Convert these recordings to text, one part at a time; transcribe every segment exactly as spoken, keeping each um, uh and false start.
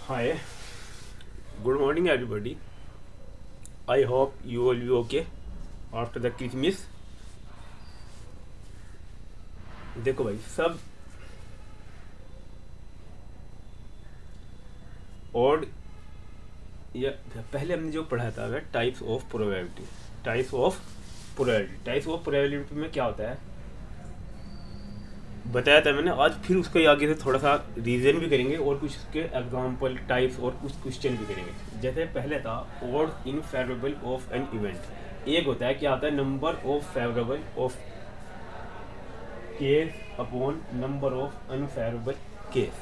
Hi, good morning everybody. I hope you will be okay after the Christmas. देखो भाई सब और या पहले हमने जो पढ़ा था वह types of probability types of probability types of probability में क्या होता है बताया था मैंने। आज फिर उसको आगे से थोड़ा सा रीजन भी करेंगे और कुछ उसके एग्जांपल टाइप्स और कुछ क्वेश्चन भी करेंगे। जैसे पहले था odd in favourable of an event. एक होता है क्या आता है number of favourable of case upon number of unfavourable case.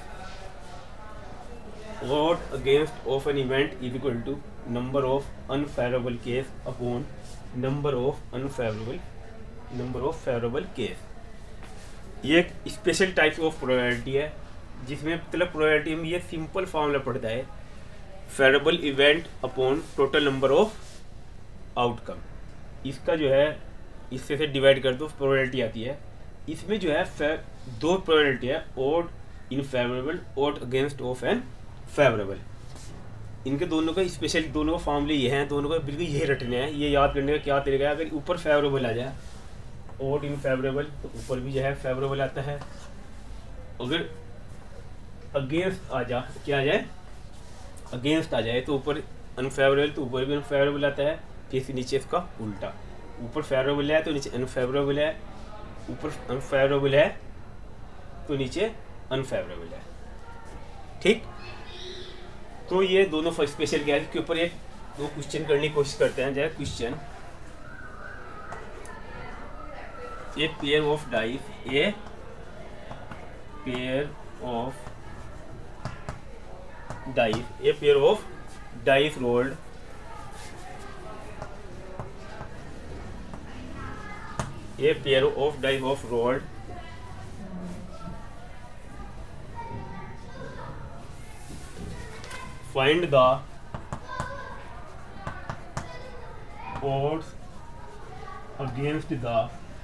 Odd against of an event is equal to number of unfavourable case upon number of unfavourable number of favourable case. ये एक special type of probability है जिसमें मतलब probability में ये simple formula पड़ता है favourable event upon total number of outcome. इसका जो है इससे से डिवाइड कर दो प्रोबेबिलिटी आती है। इसमें जो है दो प्रोबेबिलिटी है odd in favourable odd against of an favourable. इनके दोनों का स्पेशल दोनों का फॉर्मूले ये हैं, दोनों का बिल्कुल यही रटने हैं। ये याद करने का क्या तरीका है, अगर ऊपर फेवरेबल आ जाए ऑड इन फेवरेबल तो ऊपर भी जो है फेवरेबल आता है। अगर अगेंस्ट आ जा क्या आ जाए अगेंस्ट आ जाए तो ऊपर अनफेवरेबल तो ऊपर भी अनफेवरेबल आता है। फिर नीचे इसका उल्टा, ऊपर फेवरेबल है तो नीचे अनफेवरेबल है, ऊपर अनफेवरेबल है तो नीचे अनफेवरेबल है। ठीक, तो ये दोनों स्पेशल क्या है के ऊपर एक दो क्वेश्चन करने की कोशिश करते हैं। जैसे question a pair of dice a pair of dice a pair of dice rolled a pair of dice of rolled find the odds against the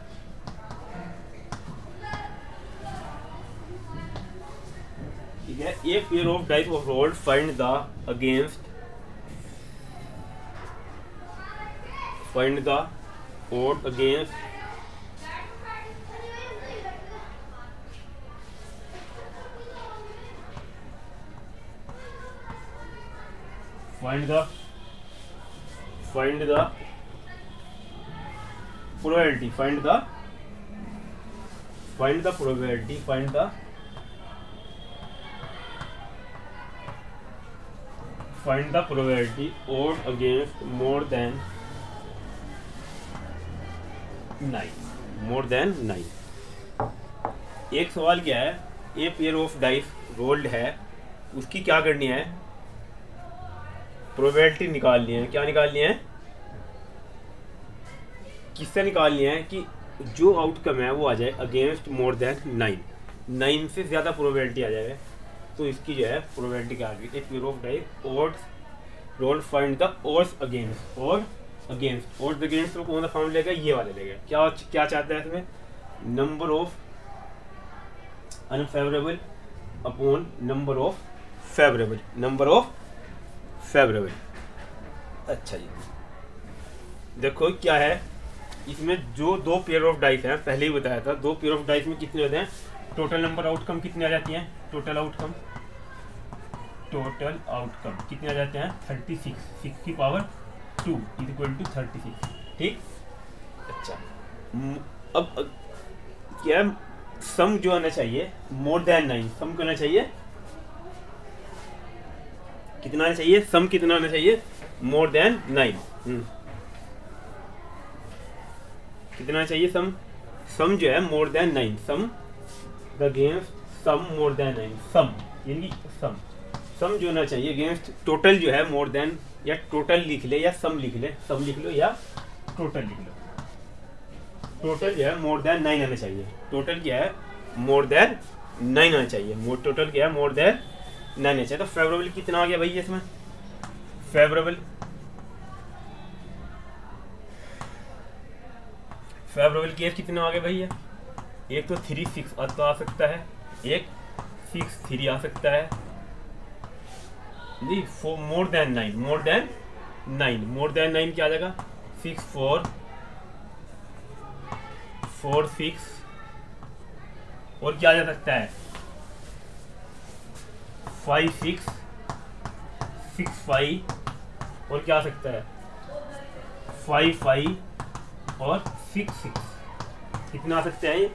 ठीक है। A pair of dice of rolled find the against find the odd against find the find the probability find the find the probability find the find the probability odd against more than nine more than nine। एक सवाल क्या है, a pair of dice rolled है, उसकी क्या करनी है probability निकालनी है। क्या निकालनी है, किससे निकालनी है कि जो आउटकम है वो आ जाए against more than nine nine से ज़्यादा प्रोबेबिलिटी आ जाए तो इसकी जो है प्रोबेबिलिटी क्या आ गई। एक pair of dice odds roll find the odds against और अगेंस्ट ऑड्स अगेंस्ट तो कौन सा फॉर्म लेगा, ये वाले लेगा। क्या क्या चाहता है इसमें number of unfavourable upon number of favourable number of favourable. अच्छा जी, देखो क्या है इसमें जो दो पेयर ऑफ डाइस हैं पहले ही बताया था। दो पेयर ऑफ डाइस में कितने होते हैं, टोटल नंबर आउटकम कितने आ जाती हैं, टोटल आउटकम टोटल आउटकम कितने आ जाते हैं थर्टी सिक्स सिक्स की power two is equal to thirty six. ठीक, अच्छा अब, अब क्या सम जो आना चाहिए मोर देन नाइन, सम करना चाहिए कितना आना चाहिए, सम कितना आना चाहिए मोर देन नाइन। कितना चाहिए सम, सम जो है more than nine, sum the against sum more than nine, sum यानी सम सम जो होना चाहिए अगेंस्ट टोटल जो है मोर देन, या टोटल लिख ले या सम लिख ले, सम लिख लो या टोटल लिख लो। टोटल जो है मोर देन नाइन आना चाहिए, टोटल क्या है मोर देन नाइन आना चाहिए, मोर टोटल क्या है मोर देन नाइन आना चाहिए। तो फेवरेबल कितना आ गया भाई इसमें, फेवरेबल फेवरेबल केस कितना आ गया भैया, एक तो थ्री सिक्स आ सकता है, एक सिक्स थ्री आ सकता है, जी four more than nine, more than nine, more than nine क्या आ जाएगा, सिक्स फोर फोर सिक्स, और क्या आ जा सकता है, फाइव सिक्स सिक्स फाइव, और क्या आ सकता है, फाइव फाइव और सिक्स सिक्स। कितना आ सकते हैं,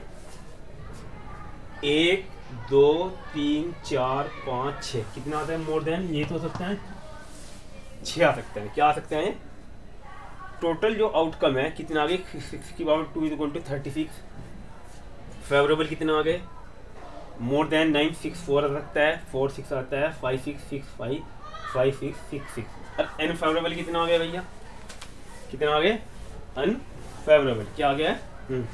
एक दो तीन चार पाँच छः, कितना आता है मोर देन, ये तो हो सकता है छः आ सकता है। क्या आ सकते हैं, टोटल जो आउटकम है कितना आ गए, सिक्स की power two is equal to thirty six. Favourable कितना आ गए, more than nine, six four आ सकता है, फोर सिक्स आता है, five six six five, five six six six. अब अनफेवरेबल कितना आ गया भैया, कितना आ गए, अनफेवरेबल क्या आ गया है,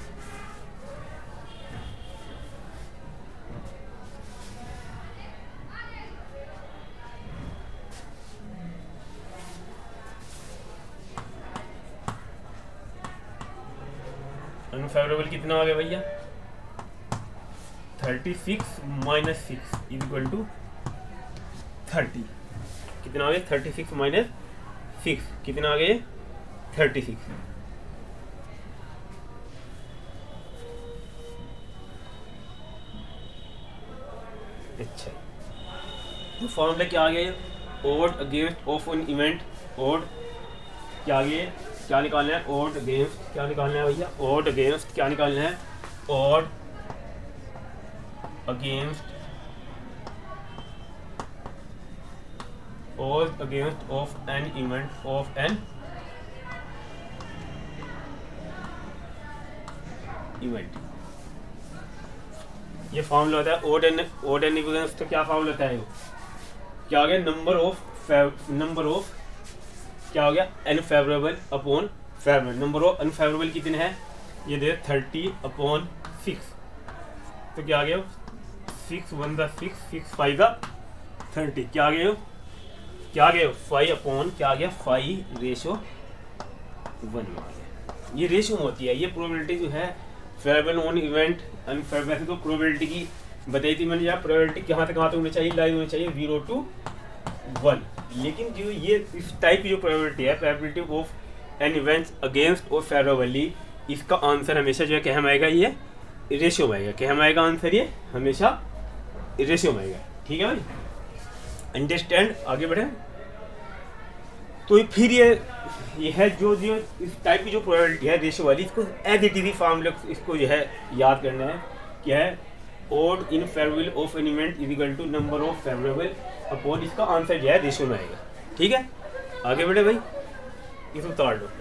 अनफेवरेबल कितना आ गया भैया, thirty six minus six is equal to thirty. कितना आ गया, थर्टी सिक्स माइनस सिक्स, कितना आ गए, थर्टी सिक्स। अच्छा, तो फॉर्मूला क्या आ गया, odd against of an event, odd क्या आ गया, क्या निकालना है, ओड अगेंस्ट, क्या निकालना है भैया, ओड अगेंस्ट, क्या निकालना है, odd against, odd against of an event, of an event. ये फॉर्मूला होता है odd an, odd an events. तो क्या फॉर्मूला होता है, क्या हो गया, नंबर ऑफ नंबर ऑफ क्या हो गया, unfavourable upon favourable. Number of unfavourable कितने हैं, ये दे थर्टी अपॉन सिक्स, तो क्या आ गया, six one the six, six five the thirty, क्या आ गया, क्या आ गया, फाइव अपॉन क्या आ गया, फाइव रेशो वन में आ गया। ये रेशो होती है, ये प्रोबेबिलिटी जो है फेवरेबल ऑन इवेंट अनफेवरेबल, तो प्रोबेबिलिटी की बताई थी मैंने, यार प्रोबेबिलिटी कहाँ तक कहाँ तक होनी चाहिए, लाइन होनी चाहिए जीरो टू वन। लेकिन जो ये इस टाइप की जो प्रोबेबिलिटी है, probability of an events against और फेवरेबली, इसका आंसर हमेशा जो है क्या हम आएगा, ये रेशियो में आएगा। क्या हम आएगा आंसर, ये हमेशा रेशियो में आएगा। ठीक है भाई, अंडरस्टैंड, आगे बढ़े। तो फिर ये ये है जो जो इस टाइप की जो प्रोबेबिलिटी है रेशियो वाली, इसको एज इट इज फॉर्मूला इसको जो है याद करना है। क्या है, odd in favourable of an event is equal to number of favourable upon, इसका आंसर जो है रेशियो में आएगा। ठीक है, आगे बढ़े भाई, इसको उतार लो।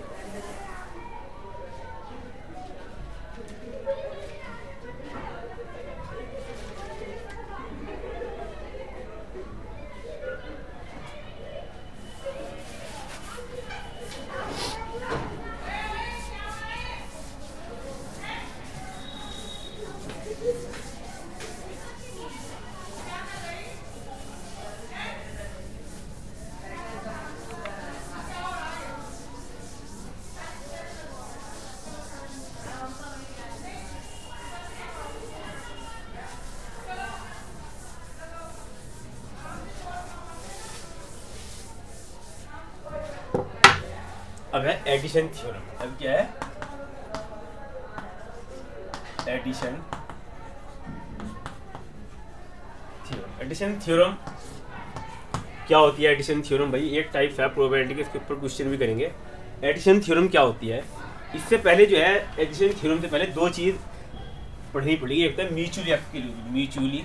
अब है एडिशन थ्योरम। अब क्या है, एडिशन थ्योरम। एडिशन थ्योरम क्या होती है, एडिशन थ्योरम भाई एक टाइप है प्रोबेबिलिटी के, इसके ऊपर क्वेश्चन भी करेंगे। एडिशन थ्योरम क्या होती है, इससे पहले जो है एडिशन थ्योरम से पहले दो चीज पढ़नी पड़ेगी। एक तो mutually exclusive, mutually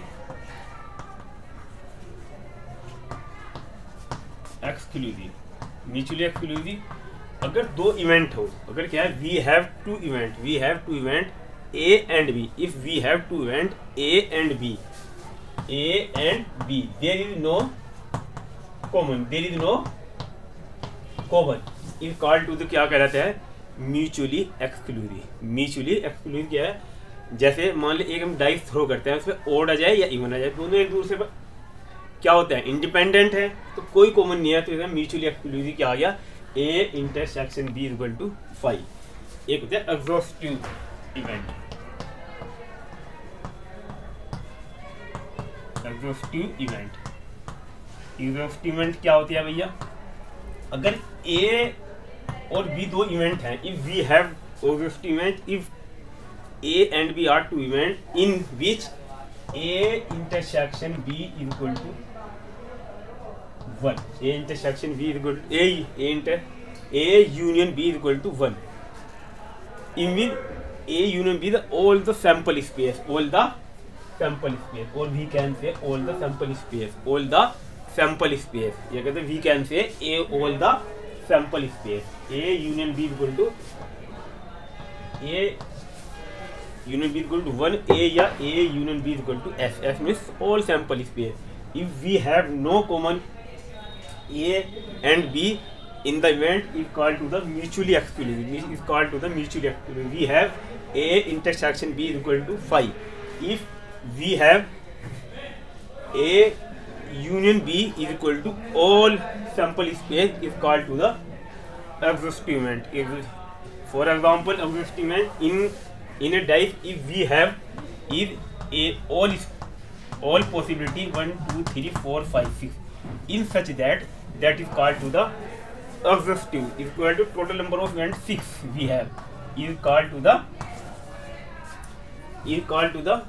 exclusive, mutually exclusive. अगर दो इवेंट हो, अगर क्या है, we have two event, we have two event A and B, if we have two event A and B, A and B, there is no common, there is no common, in called to the क्या कहलाता है, mutually exclusive. Mutually exclusive क्या है, जैसे मान ली एक हम dice throw करते हैं, उसमें ओड आ जाए या इवन आ जाए, दोनों एक दूसरे पर क्या होता है, इंडिपेंडेंट है, तो कोई कॉमन नहीं है, तो म्यूचुअली एक्सक्लूसिव क्या आ गया, A intersection B equal to five. एक होता है exhaustive event, exhaustive event, exhaust event क्या होती है भैया, अगर ए और बी दो इवेंट हैं, if we have exhaust event if A and B are two event in which A intersection B is equal to one, A intersection B is equal to A A inter A union B is equal to one, in which A union B the all the sample space, all the sample space, or we can say all the sample space, all the sample space. ये कहते हैं we can say A all the sample space. A union B equal to A union B equal to one, A या A union B equal to S. S means all sample space. If we have no common A and B in the event is called to the mutually exclusive, is called to the mutually exclusive. We have A intersection B is equal to five. If we have A union B is equal to all sample space is called to the exhaustive event. If, for example, exhaustive event in in a dice, if we have is a all all possibility one, two, three, four, five, six, in such that that is called to the exhaustive, is equal to total number of events six we have, is called to the is called to the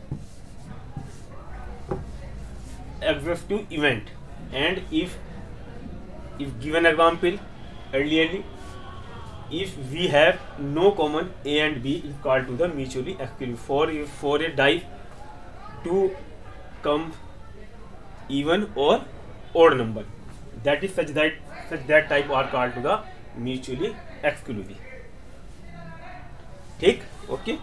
exhaustive event. And if if given example earlierly, if we have no common A and B is called to the mutually exclusive. For if for a dice to come even or odd number, that is such that such that type are called to the mutually exclusive. ठीक, okay.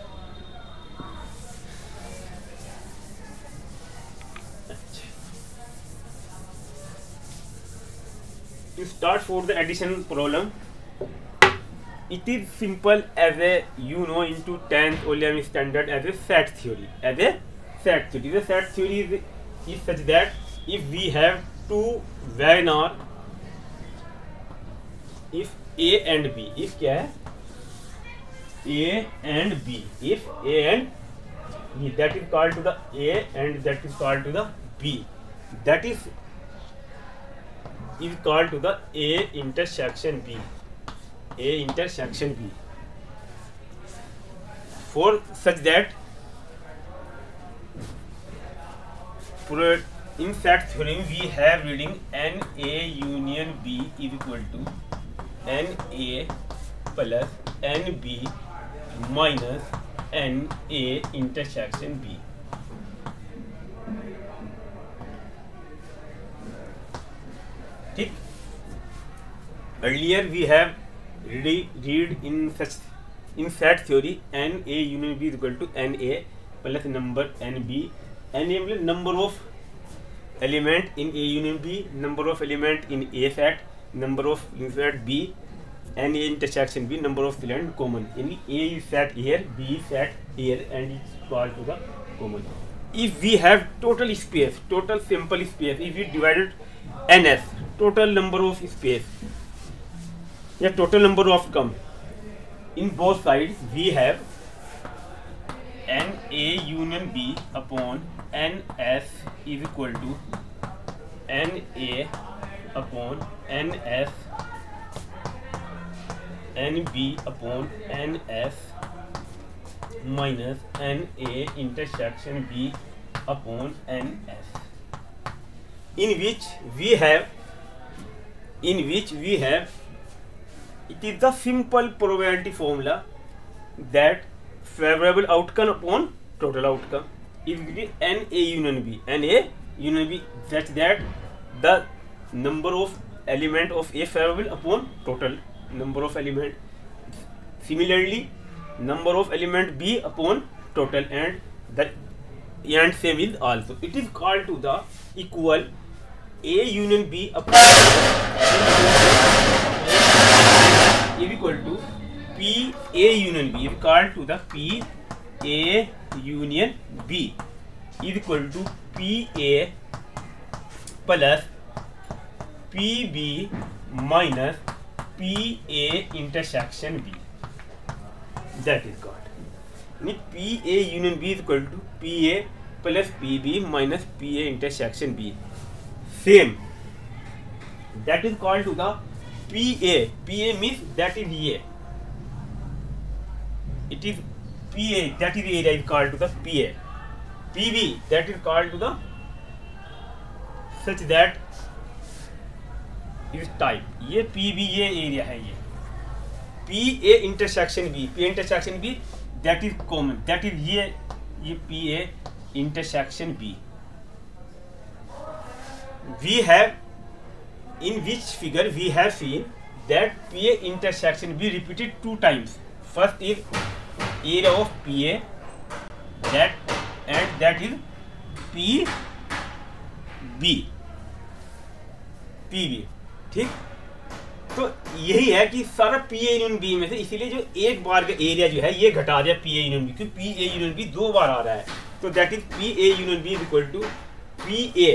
To start for the addition problem, it is simple as a you know into tenth or eleventh standard as a set theory. As a set theory, the set theory is, is such that if we have two Wagner, if A and B, if क्या है A and B, if A and B, that is called to the A and that is called to the B, that is is called to the A intersection B, A intersection B. For such that for in set theorem we have reading N A union B is equal to N A plus N B minus N A intersection B. ठीक. Earlier we have read, read in such in set theory N A union B is equal to N A plus number N B. N A means number of element in A union B, number of element in A set, number of in set B, and A intersection B, number of element common. In A is set here, B is set here, and it's called to the common. If we have total space, total sample space, if we divided N S, total number of space, yeah, total number of come in both sides, we have N A union B upon N S is equal to N A upon N S N B upon N S minus N A intersection B upon N S, in which we have in which we have it is the simple probability formula that favorable outcome upon total outcome is N A union B, N A union B, such that the number of element of A favorable upon total number of element. Similarly, number of element B upon total, and the and same is also. It is called to the equal A union B upon is equal to P A union B, is called to the P A union B is equal to P A plus P B minus P A intersection B. That is called. P A union B is equal to P A plus P B minus P A intersection B. same, that is called to the P A. P A means that is A. It is P A, that is area is called to the P A. P B, that is called to the such that is type. ये P B ये area है ये. P A intersection B, P intersection B, that is common, that is ये ये P A intersection B. We have, in which figure we have seen that P A intersection B repeated two times. First is area of P A, that and that is P B. P B, ठीक. तो यही है कि सारा P A union B में से इसीलिए जो एक बार का एरिया जो है ये घटा दिया P A यूनियन B, क्योंकि P A यूनियन B दो बार आ रहा है. तो that is P A union B equal to P A,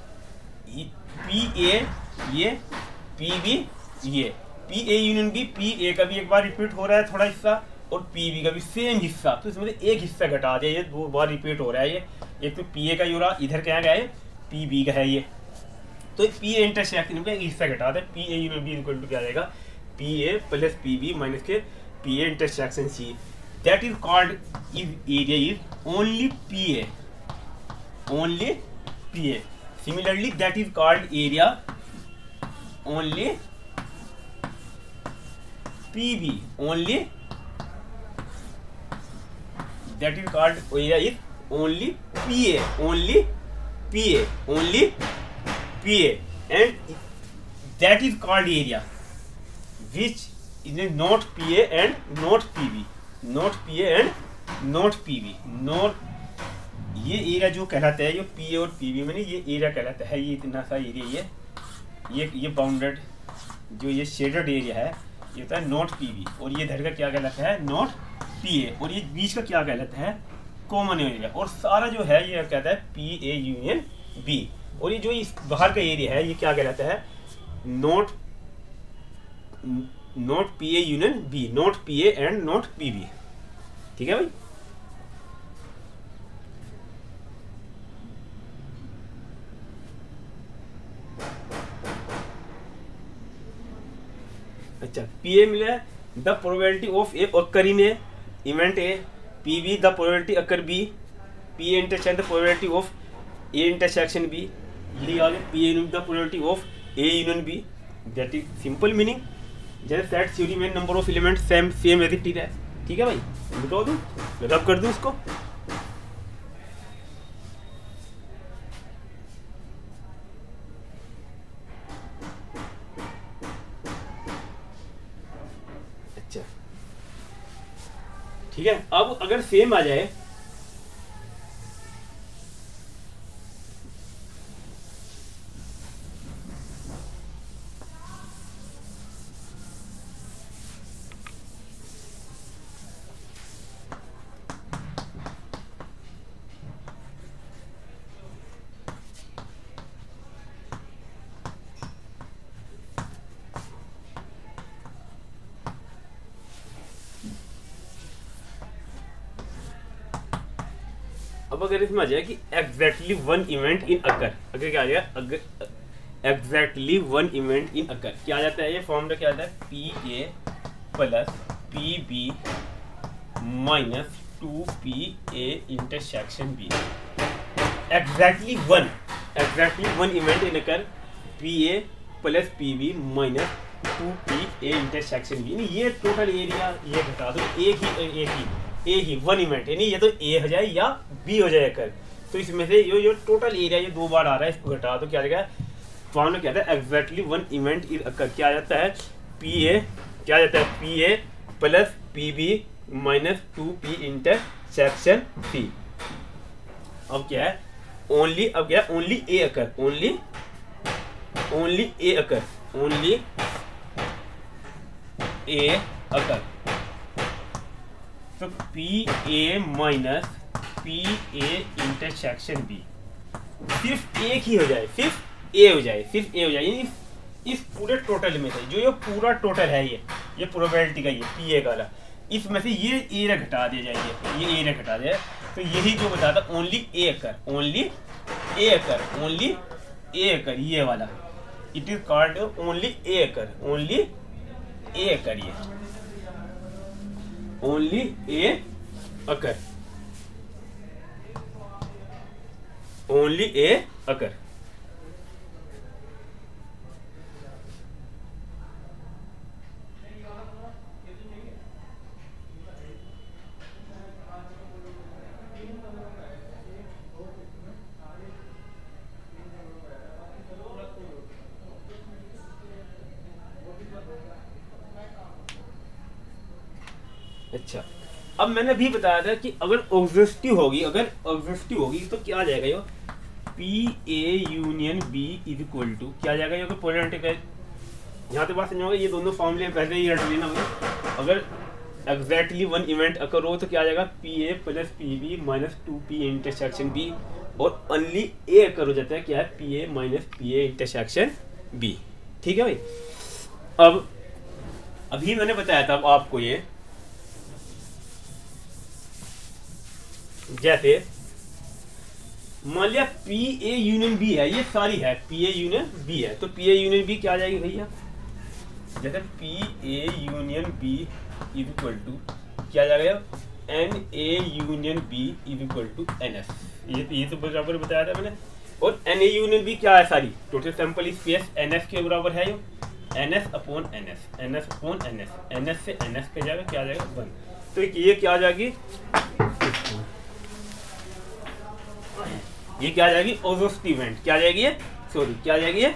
P A ये P B ये P A union B, P A का भी एक बार रिपीट हो रहा है थोड़ा हिस्सा और P B का भी सेम हिस्सा. तो इसमें से एक हिस्सा घटा दिया, ये दो बार रिपीट हो रहा है. ये एक तो P A का हो रहा, इधर क्या है P B का है ये. तो P A इंटरसेक्शन का एक हिस्सा घटा दे, P A union B equal to क्या आ जाएगा P A plus P B minus के P A intersection C. That is called is area is only P A, only P A. Similarly that is called area only P B, only that is called area is only P A, only P A, only P A, and that is called area which is not P A and not P B, not P A and not P B, not ये area जो कहलाता है, ये P A और P B में नहीं, ये area कहलाता है. ये इतना सा एरिया, ये ये ये बाउंडेड जो ये शेडेड एरिया है ये होता है नॉट P B, और ये इधर का क्या कहलाता है नॉट P A, और ये बीच का क्या कहलाता है कॉमन एरिया. और सारा जो है ये कहता है P A यूनियन B, और ये जो इस बाहर का एरिया है ये क्या कहलाता है not not P A union B, not P A and not P B. ठीक है भाई. अच्छा, P A मिला the probability of A occurring a event A, P B the probability occur B, P A intersection the probability of A intersection B. यही आ गया P A union the probability of A union B. That is simple meaning. जैसे set theory में number of element same same as it है. ठीक है भाई, बताओ दूँ, रब कर दूँ उसको. अच्छा ठीक है. अब अगर सेम आ जाए अब अगर इसमें आ जाए कि exactly one event in occur, अगर क्या आ जाएगा exactly one event in occur, क्या आ जाता है ये फॉर्मूला क्या आता है P A plus P B minus two P A intersection B. Exactly one, exactly one event in occur P A plus P B minus two P A intersection B. ये total area ये बता दो, एक ही एक ही ए ही one event, यानी ये तो A हो जाए या बी हो जाए कर. तो इसमें से ये जो टोटल एरिया ये दो बार आ रहा है इसको घटा तो क्या आ जाएगा फॉर्मूला क्या आता है exactly one event is occur. क्या आ जाता है P A, क्या आ जाता है P A plus P B minus two P intersection C. अब क्या है ओनली, अब क्या है only A occur, only only A occur, only A occur. तो P A minus P A intersection B सिर्फ एक ही हो जाए, सिर्फ A हो जाए, सिर्फ A हो जाए. यानी इस पूरे टोटल में से जो ये पूरा टोटल है ये ये प्रोबेबिलिटी का ये P A का, इसमें से ये एरिया घटा दिया जाएगा, ये एरिया घटा दिया. तो यही जो बताता only A occur, only A occur, only A occur, ये वाला it is called only A occur, only A occur, ये only A occur, only A अकर। अच्छा, अब मैंने भी बताया था कि अगर ऑब्जेक्टिव होगी, अगर ऑब्जेक्टिव होगी तो क्या आ जाएगा, यो P A union B is equal to क्या आ जाएगा, यो पोलैरिटी का। यहाँ तो बात समझोगे, ये दोनों फॉर्मूले पहले ही रट लेना होगा। अगर एग्जैक्टली वन इवेंट अकर हो तो क्या आ जाएगा, P A plus P B minus two P intersection B, और ओनली ए अकर हो जाता है क्या है, P A minus P A intersection B. ठीक है भाई। अब अभी मैंने बताया था अब आपको, ये जैसे मान लिया पी ए यूनियन बी है, ये सारी है पी ए यूनियन बी है, तो पी ए यूनियन बी क्या आ जाएगी भैया, जैसे P A union B is equal to क्या आ जाएगा, N A union B is equal to N S, ये ये तो बराबर बताया था मैंने। और एन ए यूनियन बी क्या है, सारी total sample space N S के बराबर है, यो N S upon N S, N S upon N S, N S से एन एस पे जाएगा क्या आ जाएगा, वन। तो ये क्या आ जाएगी, ये क्या आ जाएगी, ऑब्जेक्टिव इवेंट क्या आ जाएगी, ये सॉरी क्या आ जाएगी, ये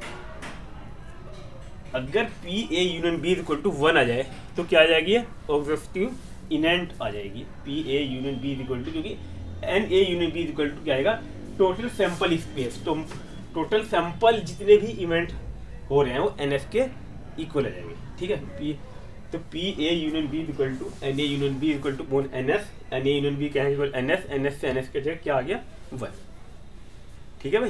अगर P A union B equal to one आ जाए तो क्या आ जाएगी, ये ऑब्जेक्टिव इवेंट आ जाएगी, P A union B equal to, क्योंकि N A union B equal to क्या आएगा, टोटल सैंपल स्पेस, तो टोटल सैंपल जितने भी इवेंट हो रहे हैं वो एन एस के इक्वल आ जाएंगे। ठीक है, पी तो P A union B equal to N A union B equal to upon N S, N A union B क्या है equal N S, N S से एन एस के जगह क्या आ गया, वन। ठीक है भाई।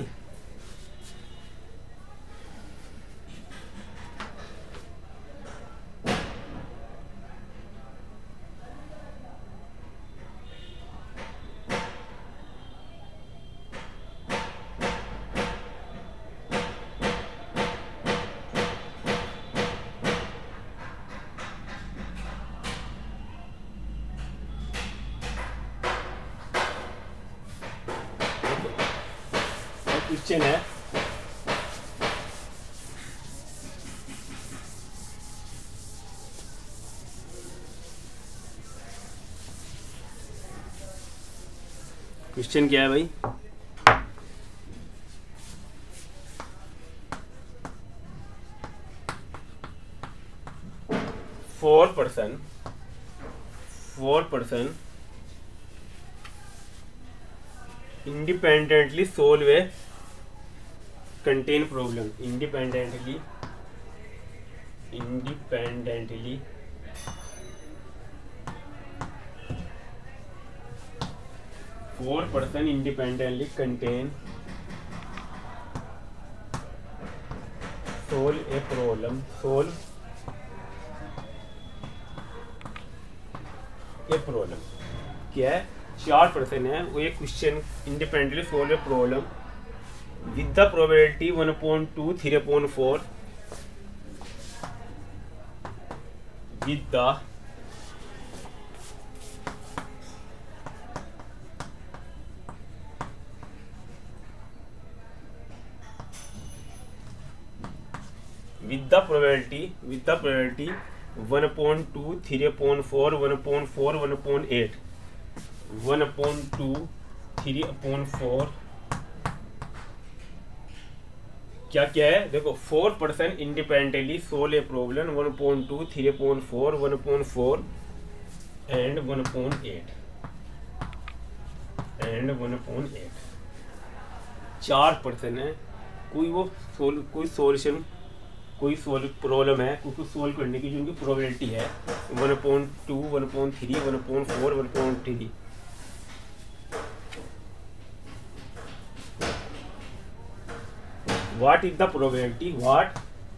क्वेश्चन है, क्वेश्चन क्या है भाई, four person four person independently solve a contain problem, independently independently four person independently contain solve a problem solve a problem क्या है, चार पर्सन है वो एक question independently solve a problem with the probability one upon two three upon four with the with the probability with the probability one upon two three upon four one upon four one upon eight one upon two three upon four क्या क्या है, देखो four person independently solve a problem one upon two three upon four one upon four and one upon eight and one upon eight चार person है, कोई वो solve कोई solution कोई सोल्व प्रॉब्लम है, कोई कुछ सोल्व करने की जो उनकी प्रोबेबिलिटी है one upon two one upon three one upon four one upon three. What is the probability? What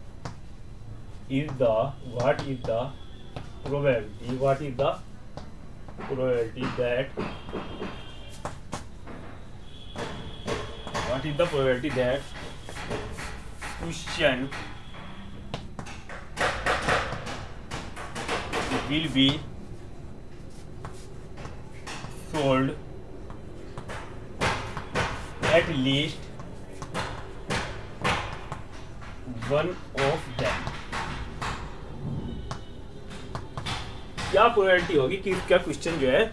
is the what is the probability? What is the probability that what is the probability that question will be solved at least one of them। क्या प्रोबेबिलिटी होगी कि इसका question जो है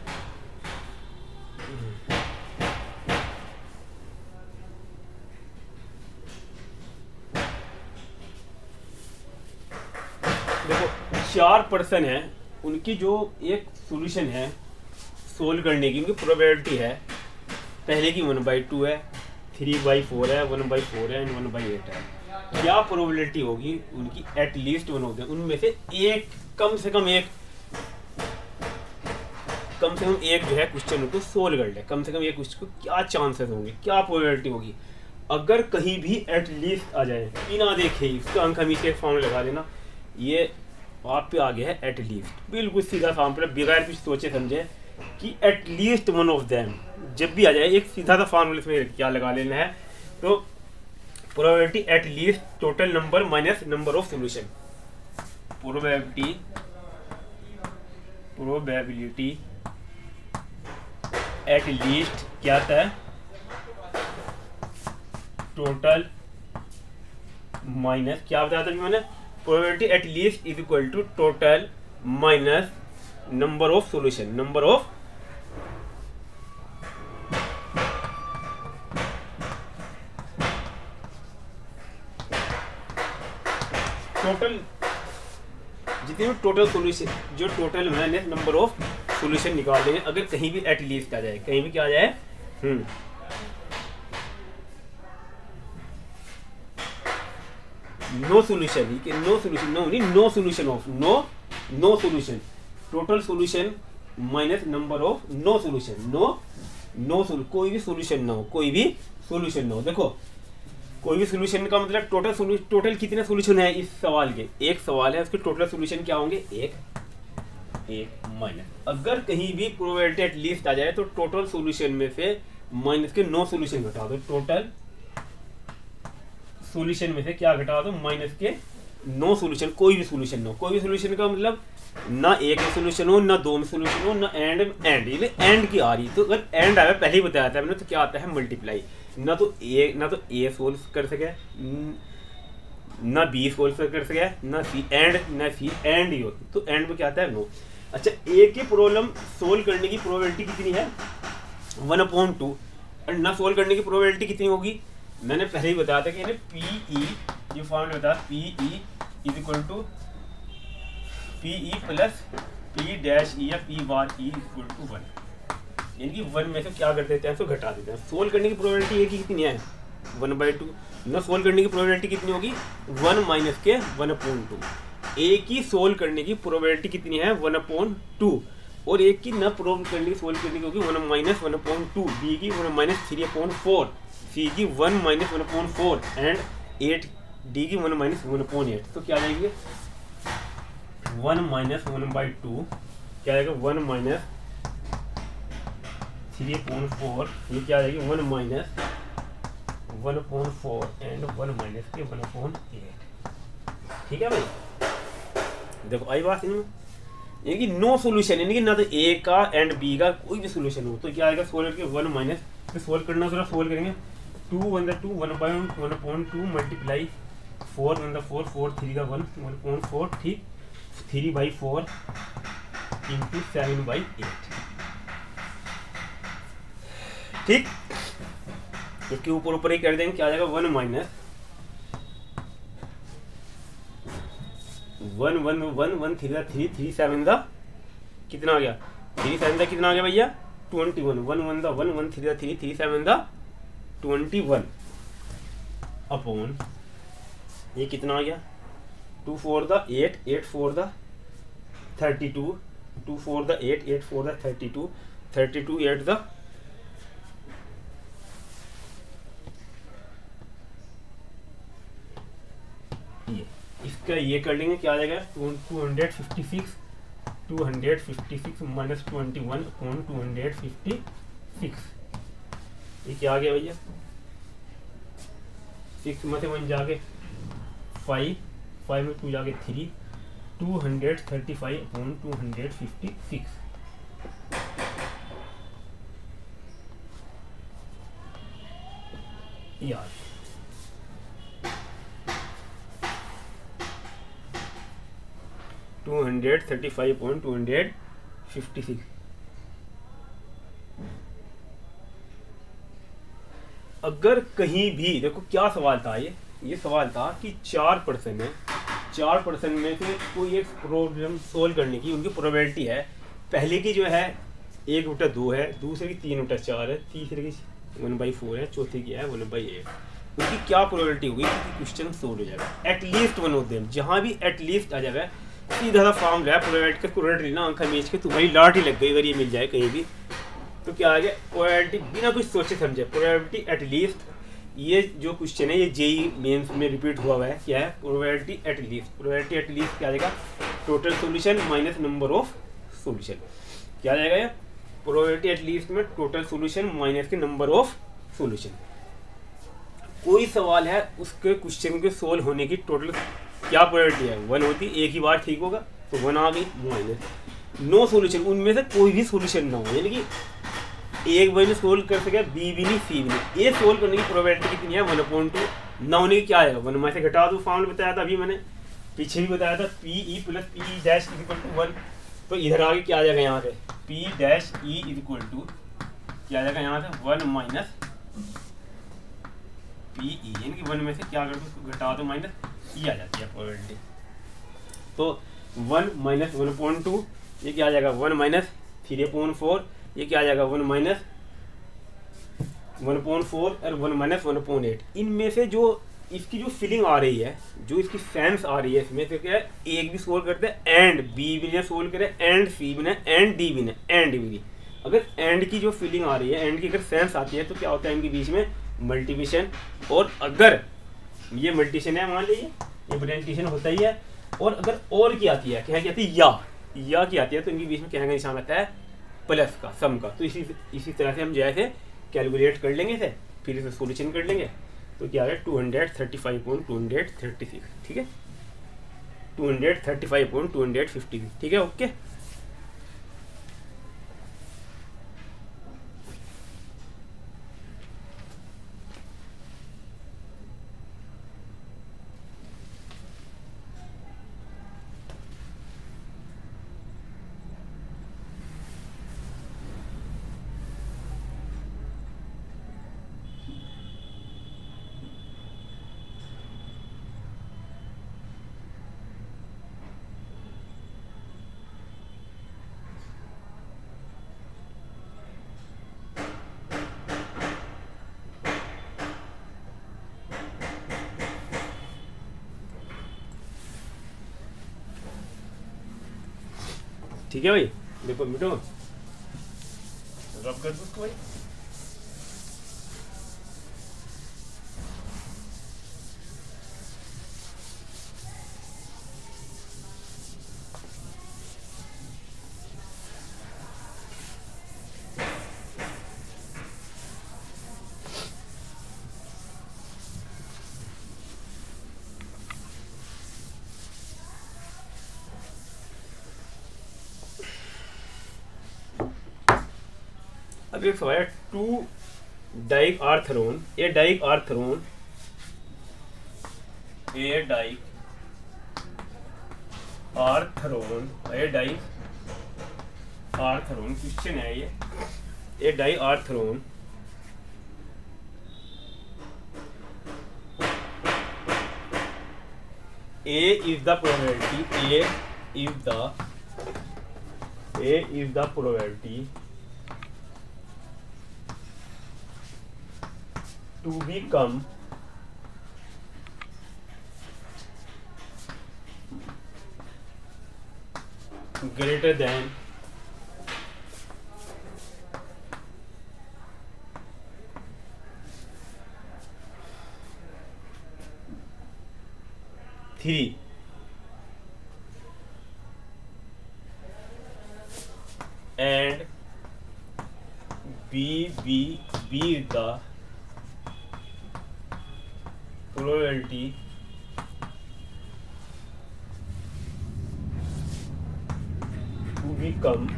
देखो चार person है, उनकी जो एक सॉल्यूशन है सोल्व करने की, उनकी प्रोबेबिलिटी है पहले की वन बाई टू है, थ्री बाई फोर है, वन बाई फोर है एंड वन बाई एट है। क्या प्रोबेबिलिटी होगी उनकी एट लीस्ट वन होते हैं, उनमें से एक कम से कम एक कम से कम एक जो है क्वेश्चन को सोल्व कर ले, कम से कम एक क्वेश्चन को क्या चांसेस होंगे, क्या प्रोबेबिलिटी होगी। अगर कहीं भी एट लीस्ट आ जाए बिना देखे ही उसका अंक हम इसे फॉर्म लगा देना, ये आप पे आ गया है एट लीस्ट, बिल्कुल सीधा फॉर्मूला बगैर कुछ सोचे समझे कि at least one of them जब भी आ जाए एक सीधा सा फॉर्मूला इसमें क्या लगा लेना है। तो probability at least total number minus number of solution, probability probability at least क्या आता है, टोटल माइनस क्या बताया था मैंने, probability at least is equal to total minus number of solution, number of total जितने भी टोटल सॉल्यूशन, जो टोटल मैंने नंबर ऑफ सॉल्यूशन निकाल लेंगे अगर कहीं भी एट लीस्ट आ जाए, कहीं भी क्या आ जाए hmm no solution, no solution no नहीं no solution of no no solution, total solution minus number of no solution, no no कोई भी सॉल्यूशन ना हो, कोई भी सॉल्यूशन ना हो। देखो कोई भी सॉल्यूशन का मतलब टोटल टोटल कितने सॉल्यूशन है इस सवाल के, एक सवाल है उसके टोटल सॉल्यूशन क्या होंगे, एक एक माइनस। अगर कहीं भी प्रोबेबिलिटी एट लीस्ट आ जाए तो टोटल सॉल्यूशन में से माइनस के नो सॉल्यूशन घटा दो, टोटल सॉल्यूशन में से क्या घटा दो, माइनस के नो सॉल्यूशन, कोई भी सॉल्यूशन ना हो। कोई भी सॉल्यूशन का मतलब ना एक में सॉल्यूशन हो, ना दो में सॉल्यूशन हो, ना एंड एंड ये एंड की आ रही। तो अगर एंड आया पहले ही बताया था मैंने, तो क्या आता है मल्टीप्लाई, ना तो ए ना तो ए सोल्व कर सके, ना बी सोल्व कर सके, ना सी एंड ना सी एंड ही हो, तो एंड में क्या आता है नो। अच्छा ए की प्रॉब्लम सोल्व करने की प्रोबेबिलिटी कितनी है, वन अपॉन टू, और ना सोल्व करने की प्रोबेबिलिटी कितनी होगी, मैंने पहले ही बताया था कि पी ई ये फॉर्मूला बताया, P E is equal to P E plus P dash E या P bar E equal to one, यानी कि वन में से क्या कर देते हैं तो घटा देते हैं। सोल्व करने की प्रोबेबिलिटी ए की कितनी है, वन बाई टू, न सोल्व करने की प्रोबेबिलिटी कितनी होगी, वन माइनस के वन अपॉन टू। ए की सोल्व करने की प्रोबेबिलिटी कितनी है, वन अपॉन टू, और एक की न प्रोव करने की सोल्व करने की होगी one minus one upon two, B की one minus three upon four, C की one minus one upon four and eight D की one minus one upon eight. तो क्या जाएगी one minus one by two, क्या आएगा one minus three upon four, ये क्या आएगी one minus one upon four and one minus के वन अपॉन एट। ठीक है भाई, देखो आई बात इनमें, यानी कि नो सोल्यूशन, यानी कि ना तो ए का एंड बी का कोई भी सोल्यूशन हो, तो क्या आएगा सोल्व करके वन माइनस, फिर सोल्व करना थोड़ा सोल्व करेंगे, two one the two, one by one upon two multiply four one the four, four three का वन, वन अपॉन फोर, ठीक, three by four into seven by eight, ठीक। इसके ऊपर ऊपर ही कर देंगे, क्या आ जाएगा one minus one one one one three three three seven the कितना आ गया, थ्री सेवन द कितना आ गया भैया twenty one, one one the one one three three three seven the twenty one upon ये कितना आ गया, two four the eight, eight four the thirty two, two four the eight, eight four the thirty two, thirty two eight the ये, इसका ये कर लेंगे, क्या आ जाएगा two hundred fifty six, two hundred fifty six minus twenty one upon two hundred fifty six, ये क्या आ गया भैया सिक्स में से वन जाके फाइव, फाइव में टू जाके three, two hundred thirty five upon two hundred fifty six. यार two hundred thirty five upon two hundred fifty six. अगर कहीं भी देखो क्या सवाल था, ये ये सवाल था कि चार पर्सन है, चार पर्सन में से कोई एक प्रॉब्लम सोल्व करने की उनकी प्रोबेबिलिटी है। पहले की जो है एक बटा दो है, दूसरे की तीन बटा चार है, तीसरे की वन बाई फोर है, चौथे की है वन बाई एट। उनकी क्या प्रोबेबिलिटी होगी कि क्वेश्चन सोल्व हो जाएगा? एटलीस्ट वन ऑफ देम, जहाँ भी एटलीस्ट आ जाएगा सीधा सा फॉर्म रहा है प्रोबेबिलिटी का, रट लेना आंखा मीच के तुम्हारी लाट ही लग गई अगर ये मिल जाए कहीं भी तो क्या आ गया? प्रोबेबिलिटी बिना कुछ सोचे समझे, प्रोबेबिलिटी एटलीस्ट। ये जो क्वेश्चन है ये जेई मेंस में रिपीट हुआ हुआ है। क्या है? Probability at least. प्रोबेबिलिटी एटलीस्ट क्या आ जाएगा? Total solution minus number of solution. क्या आ जाएगा ये? प्रोबेबिलिटी एटलीस्ट में टोटल सॉल्यूशन माइनस के नंबर ऑफ सॉल्यूशन। कोई सवाल है उसके क्वेश्चन के सोल्व होने की टोटल क्या प्रोबेबिलिटी है? वन होती, एक ही बार ठीक होगा तो वन आ गई, माइनस नो सॉल्यूशन, उनमें से कोई भी सॉल्यूशन ना हो, यानी कि एक बार सोल्व कर सके, बी भी नहीं सी भी नहीं। ये सोल्व करने की प्रोबेबिलिटी कितनी है? One upon two. ना होने की क्या है? वन में से घटा दो, फॉर्मूला बताया था अभी मैंने, पीछे भी बताया था, P E plus P dash is equal to one. तो इधर आगे क्या आ जाएगा? यहाँ से P dash E is equal to क्या आ जाएगा? यहाँ से वन माइनस पी ई, यानी कि वन में से क्या कर दो? घटा दो, माइनस ई आ जाती है प्रोबेबिलिटी। तो one minus one upon two, ये क्या आ जाएगा? One minus three upon four, ये क्या आ जाएगा? One minus one point four और one minus one point eight. इनमें से जो इसकी जो फीलिंग आ रही है, जो इसकी सेंस आ रही है, इसमें से क्या है? एक भी सोल्व करते हैं, एंड बी भी ने सोल्व करे, एंड सी भी ने, एंड डी भी ने, एंड भी ने। अगर एंड की जो फीलिंग आ रही है, एंड की अगर सेंस आती है तो क्या होता है इनके बीच में? मल्टीप्लिकेशन। और अगर ये मल्टीप्लिकेशन है मान लीजिए, ये मल्टीप्लिकेशन होता ही है, और अगर और की आती है, क्या की आती है? या या की आती है, तो इनके बीच में क्या का निशान आता है? प्लस का, सम का। तो इसी इसी तरह से हम जैसे कैलकुलेट कर लेंगे इसे, फिर इसे सॉल्यूशन कर लेंगे। तो क्या है? Two hundred thirty five point two hundred thirty six, ठीक है, two hundred thirty five point two hundred fifty six, ठीक है, ओके। ठीक है भाई, देखो मिटो रब कर दो भाई। अब एक सवाल है, two dice are thrown, a dice are thrown, a dice are thrown, a dice are thrown question है ये, a dice are thrown A is the probability, A is the A is the probability to become greater than three and B B B is the probability to become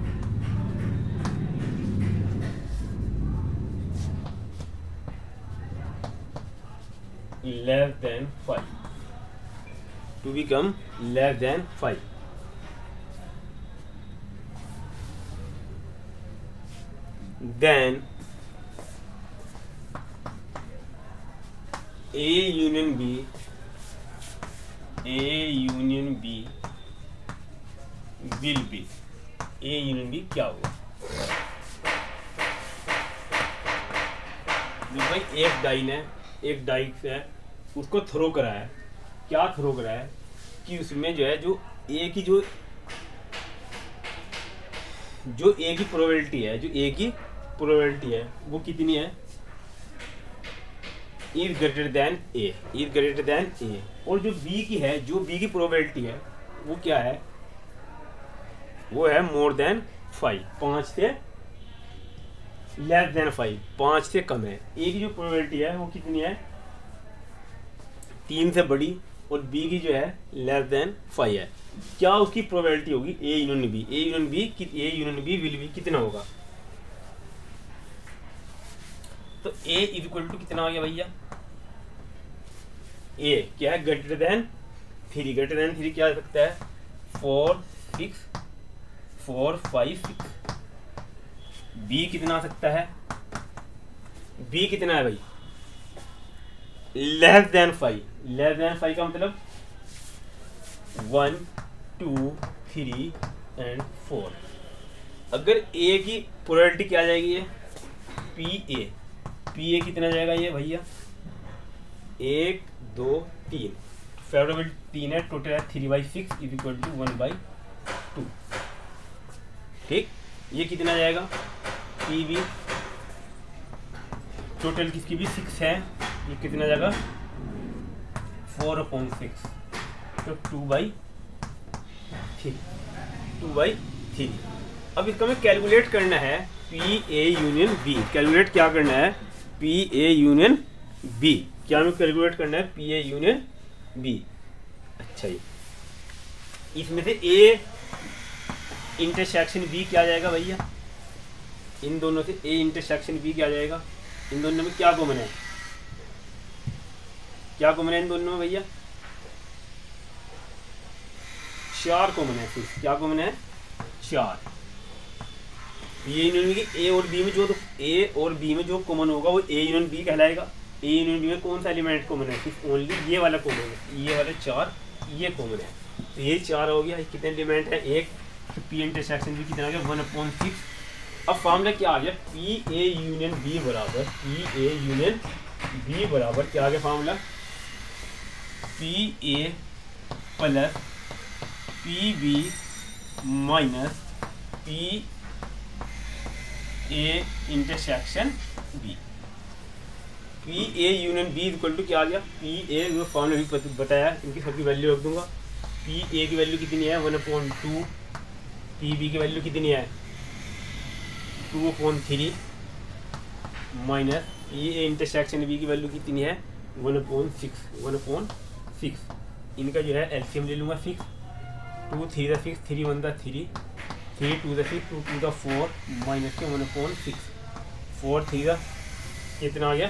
less than five, to become less than five. Then A union B, A union B will be, A union B क्या होगा? भाई एक dine है, एक dice है, उसको throw करा है। क्या थ्रो करा है कि उसमें जो है जो ए की जो जो ए की प्रोबेबिलिटी है, जो ए की प्रोबेबिलिटी है वो कितनी है? Is greater than A, is greater than A. और जो बी की है, जो बी की प्रोबेबिलिटी है वो क्या है? वो है मोर देन फाइव, पाँच से लेस देन फाइव, पाँच से कम है। ए की जो प्रोबेबिलिटी है वो कितनी है? तीन से बड़ी, और बी की जो है लेस देन फाइव है। क्या उसकी प्रोबेबिलिटी होगी? A union B, A union B A union B will be कितना होगा? तो ए इज इक्वल टू कितना हो गया भैया? ए क्या है? Greater than three. Greater than three क्या हो सकता है? Four six, four five six. B कितना आ सकता है? बी कितना है भाई? Less than five. Less than five का मतलब one two three and four. अगर ए की प्रोबेबिलिटी क्या आ जाएगी? ये पी ए, पी ए कितना जाएगा ये भैया? एक दो तीन, फेवरेबिलिटी तीन है, टोटल है three by six is equal to one by two. ठीक, ये कितना जाएगा? पी बी टोटल किसकी भी सिक्स है, ये कितना जाएगा? फोर अपॉन सिक्स, तो two by three, two by three. अब इसका हमें कैलकुलेट करना है P A union B. Calculate क्या करना है? P A union B. क्या हमें कैलकुलेट करना है? P A union B. अच्छा जी, इसमें से ए इंटरसेक्शन बी क्या आ जाएगा भैया? इन दोनों से ए इंटरसेक्शन बी क्या आ जाएगा? इन दोनों में क्या कॉमन है? क्या कॉमन है इन दोनों में भैया? चार कॉमन है। फिर क्या कॉमन है? चार। ये यूनियन बी ए और बी में जो, तो ए और बी में जो कॉमन होगा वो ए यूनियन बी कहलाएगा। ए यूनियन बी में कौन सा एलिमेंट कॉमन है? सिर्फ ओनली ये वाला कॉमन है, ये वाले चार ये कॉमन है। तो ये चार हो गया। कितने एलिमेंट है? एक। तो पी इंटरसेक्शन बी कितना आ गया? One upon six. अब फॉर्मूला क्या आ गया? पी ए यूनियन बी बराबर, पी ए यूनियन बी बराबर क्या आ गया formula? P A plus P B minus P A intersection B. P A union B equal to क्या आ गया? पी ए जो फॉर्मूला भी बताया, इनकी सबकी वैल्यू रख दूंगा। पी ए की वैल्यू कितनी है? One upon two. P B की वैल्यू कितनी है? Two upon three minus P A intersection B की वैल्यू कितनी है? One upon six, one upon six. इनका जो है एलसीएम ले लूँगा six. Two three the six, three one the three, three two the six, two two the four minus के one upon six. Four three the कितना आ गया?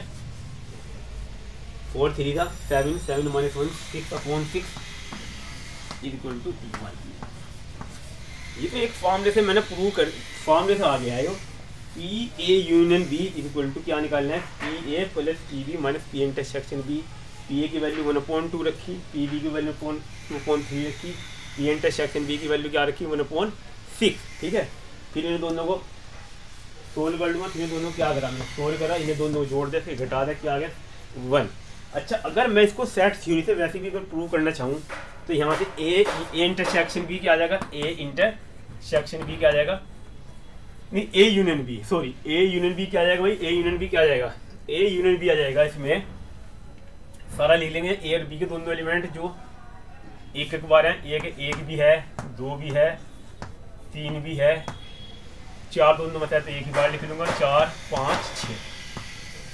Four three the seven, seven minus one, six upon six equal to one. ये तो एक फॉर्मूले से मैंने प्रूव कर, फॉर्मूले से आ गया है। P A union B equal to क्या निकालना है? P A plus P B minus P intersection B. P A की वैल्यू वन अपॉन टू रखी, पी बी की value upon two upon three रखी, पी इंटरसेक्शन बी की value क्या रखी? One upon six. ठीक है, फिर इन दोनों को सोल्व कर लूँगा। फिर इन दोनों को क्या करा? मैंने सोल्व करा, इन्हें दोनों को जोड़ दे, फिर घटा दे, क्या आ गया? वन। अच्छा, अगर मैं इसको सेट थ्योरी से वैसे भी अगर प्रूव करना चाहूँ तो यहाँ से ए ए इंटरसेक्शन बी क्या आ जाएगा? ए इंटरसेक्शन बी क्या आ जाएगा? नहीं, A union B, sorry, A union B क्या आ जाएगा भाई? ए यूनियन बी क्या आ जाएगा? ए यूनियन बी आ जाएगा। इसमें सारा लिख लेंगे, ए और बी के दोनों एलिमेंट जो एक एक बार हैं। एक एक भी है, दो भी है, तीन भी है, चार दोनों में तो एक ही बार लिख लूँगा। चार पाँच छः,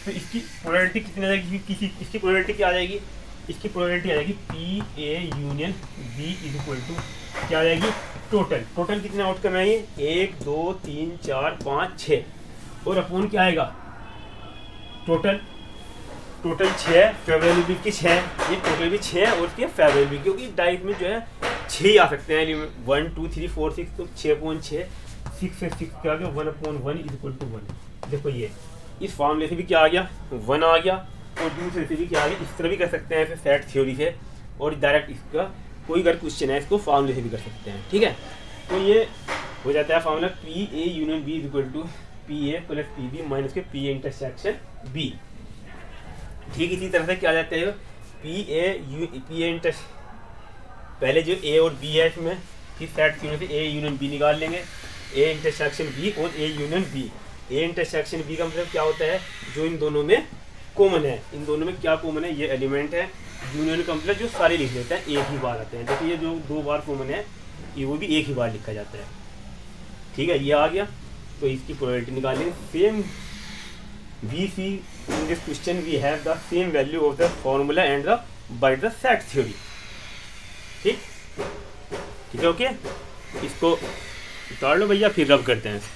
तो इसकी प्रोबेबिलिटी कितनी आ जाएगी, किसी इसकी प्रोबेबिलिटी क्या आ जाएगी, इसकी प्रोबेबिलिटी आ जाएगी P A union B is equal to क्या आ जाएगी, टोटल टोटल कितने आउटकम है ये, एक दो तीन चार पाँच छः, और अपोन क्या आएगा, टोटल टोटल छः, फेवरेबल की छः, ये टोटल भी छः और इसके फेवरेबल, क्योंकि डाइट में जो है छः ही आ सकते हैं, one two three four six, तो छः पॉइंट छः, सिक्स से सिक्स क्या आ गया, one upon one is equal to one. देखो ये इस फॉर्मूले से भी क्या आ गया, वन आ गया, और दूसरे से भी क्या आ गया, इस तरह भी कर सकते हैं ऐसे सेट थ्योरी से, और डायरेक्ट इसका कोई अगर क्वेश्चन है इसको फॉर्मूले से भी कर सकते हैं, ठीक है। तो ये हो जाता है formula P A union B is equal to P A plus P B minus के पी ए इंटरसेक्शन बी। ठीक इसी तरह से क्या आ जाता है, P A U P A inter, पहले जो ए और बी है इसमें, फिर सेट थ्योरी से ए यूनियन बी निकाल लेंगे, ए इंटरसेक्शन बी और A union B. A intersection B का मतलब क्या होता है, जो इन दोनों में कॉमन है, इन दोनों में क्या कॉमन है, ये एलिमेंट है। यूनियन का मतलब जो सारे लिख लेते हैं एक ही बार आते हैं, देखिए ये जो दो बार कॉमन है ये वो भी एक ही बार लिखा जाता है, ठीक है। ये आ गया, तो इसकी प्रोबेबिलिटी निकालेंगे। Same we see in this question we have the same value of the formula and the by the set theory, ठीक ठीक है, ओके। इसको उतार लो भैया, फिर रब करते हैं।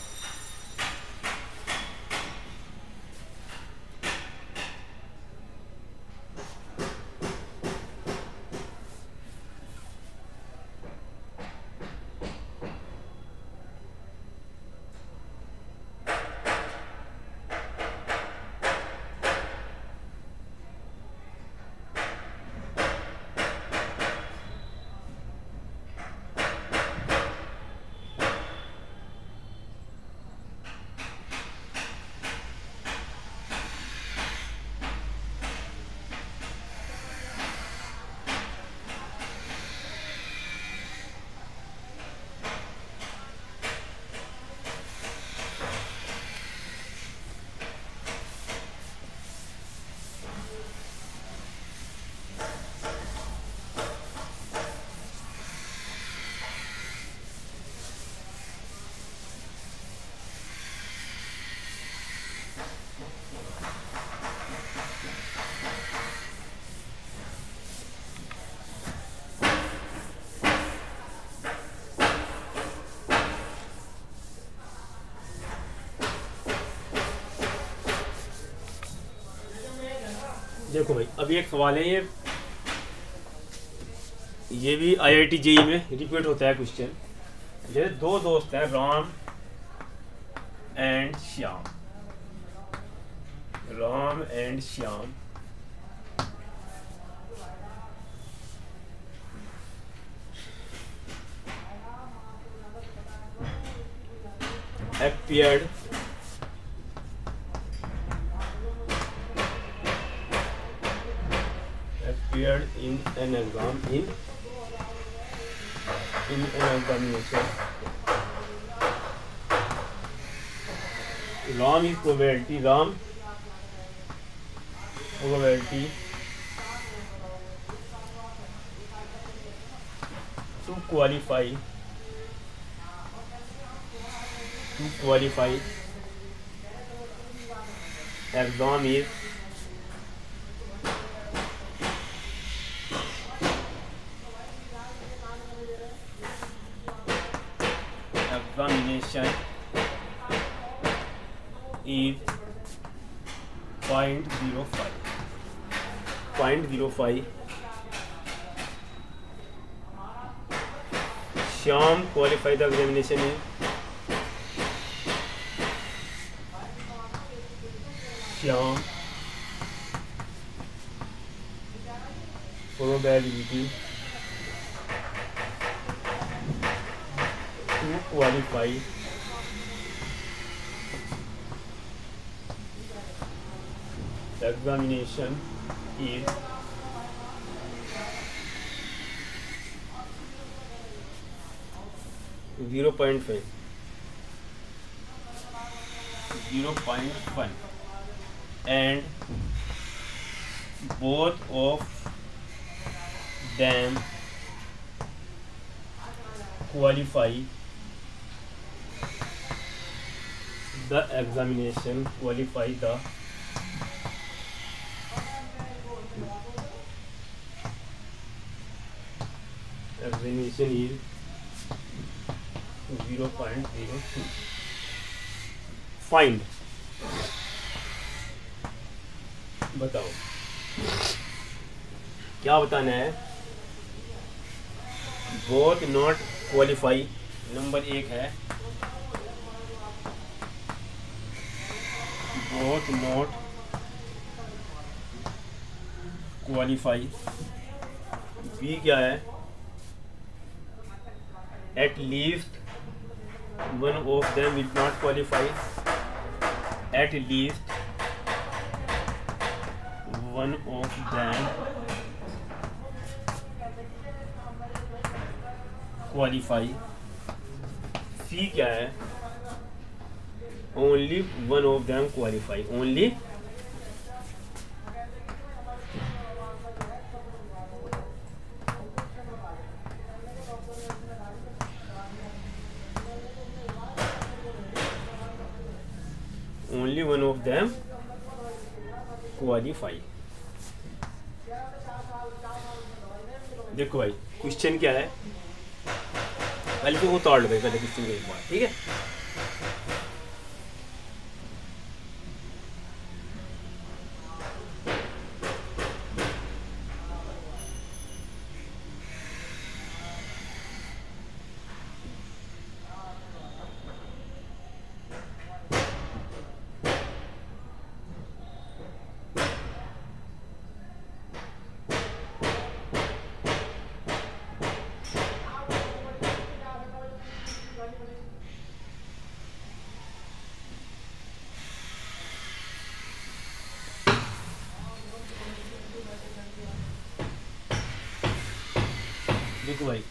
देखो भाई अभी एक सवाल है, ये ये भी आई आई टी जे ई ई में रिपीट होता है क्वेश्चन। जैसे दो दोस्त हैं, Ram and Shyam, Ram and Shyam appeared appeared in an exam in in an examination. Ram is probability, Ram probability to qualify to qualify exam is examination is point zero five point zero five. Shyam qualify the examination is Shyam probability to qualify examination is zero point five zero point one and both of them qualify the examination qualify the examination is zero point zero two. Find, बताओ क्या बताना है। Both not qualify, number एक है both not qualify. B क्या है, at least one of them will not qualify, at least one of them qualify. C क्या है, only one of them qualify, only only one of them qualify. देखो भाई question क्या है, पहले तो वो तोड़ लो भाई, पहले क्वेश्चन को एक बार, ठीक है। देखो भाई,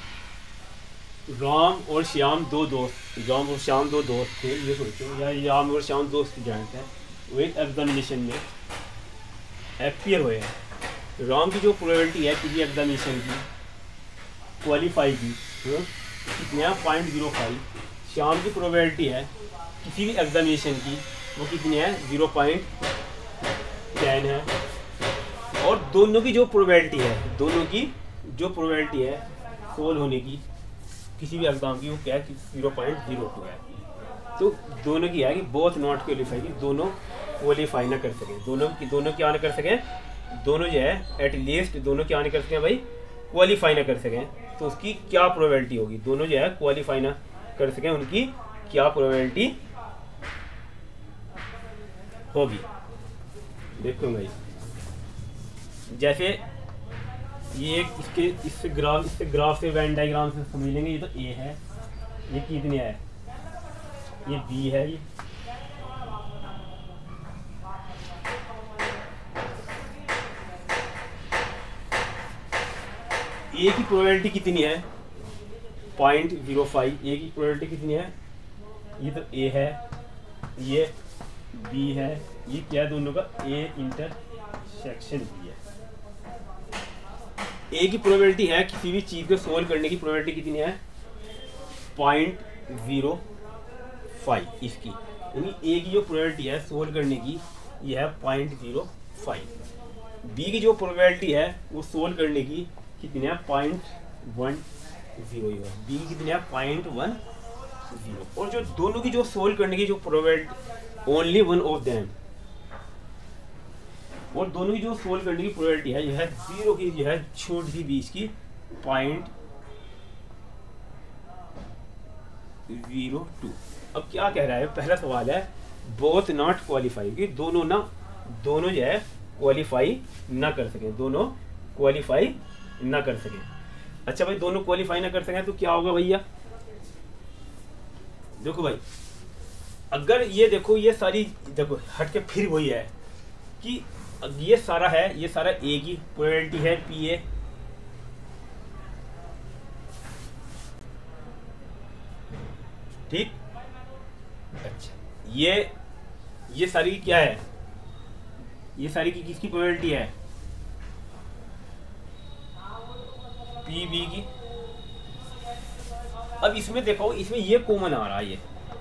राम और श्याम दो दोस्त, राम और श्याम दो दोस्त थे, ये सोचो, या राम और श्याम दो स्टूडेंट हैं, वो एक एग्जामिनेशन में अपियर हुए हैं। राम की जो प्रोबेबिलिटी है किसी एग्जामिनेशन की क्वालिफाई की कितने हैं, पॉइंट जीरो फाइव। श्याम की प्रोबेबिलिटी है किसी भी एग्जामिनेशन की वो कितनी है, ज़ीरो पॉइंट टेन है। और दोनों की जो प्रोबेबिलिटी है, दोनों की जो प्रोबेबिलिटी है सोल्व होने की किसी भी एग्जाम की, वो क्या है कि ज़ीरो पॉइंट ज़ीरो टू है। तो दोनों की है कि बोथ नॉट क्वालिफाई, की दोनों क्वालिफाई ना कर सकें, दोनों की दोनों क्या ना कर सकें, दोनों जो है एट लीस्ट दोनों क्या ना कर सकें भाई, क्वालिफाई ना कर सकें। तो उसकी क्या प्रोबेबिलिटी होगी, दोनों जो है क्वालिफाई ना कर सकें, उनकी क्या प्रोबेबिलिटी होगी। देखो भाई, जैसे ये इसके इससे ग्राफ इससे ग्राफ से वेन डायग्राम से समझ लेंगे। ये तो ए है, ये कितने है, ये बी है, ये ए की प्रोबेबिलिटी कितनी है, पॉइंट जीरो फाइव। ए की प्रोबेबिलिटी कितनी है, ये तो ए है, ये बी है, ये क्या है दोनों का, ए इंटरसेक्शन बी है। ए की प्रोबेबिलिटी है किसी भी चीज़ को सोल्व करने की प्रोबेबिलिटी कितनी है, पॉइंट ज़ीरो फाइव इसकी, यानी ए की जो प्रोबेबिलिटी है सोल्व करने की ये है पॉइंट ज़ीरो फाइव। बी की जो प्रोबेबिलिटी है वो सोल्व करने की कितनी है, पॉइंट वन ज़ीरो है। बी की कितनी है, पॉइंट वन ज़ीरो। और जो दोनों की जो सोल्व करने की जो probability, only one of them, और दोनों की जो सोल्व करने की प्रोबेबिलिटी है यह है जीरो की, यह है छोटी सी बीच की पॉइंट जीरो टू। अब क्या कह रहा है, पहला सवाल है बोथ नॉट क्वालिफाई, कि दोनों ना दोनों जो है क्वालिफाई ना कर सकें, दोनों क्वालिफाई ना कर सकें। अच्छा भाई, दोनों क्वालिफाई ना कर सकें तो क्या होगा भैया, देखो भाई, अगर ये देखो ये सारी देखो हट के फिर वही है कि ये सारा है, ये सारा ए की प्रोबेबिलिटी है पी ए, ठीक। अच्छा ये ये सारी की क्या है, ये सारी की किसकी प्रोबेबिलिटी है, पी बी की। अब इसमें देखो, इसमें ये कॉमन आ रहा है, ये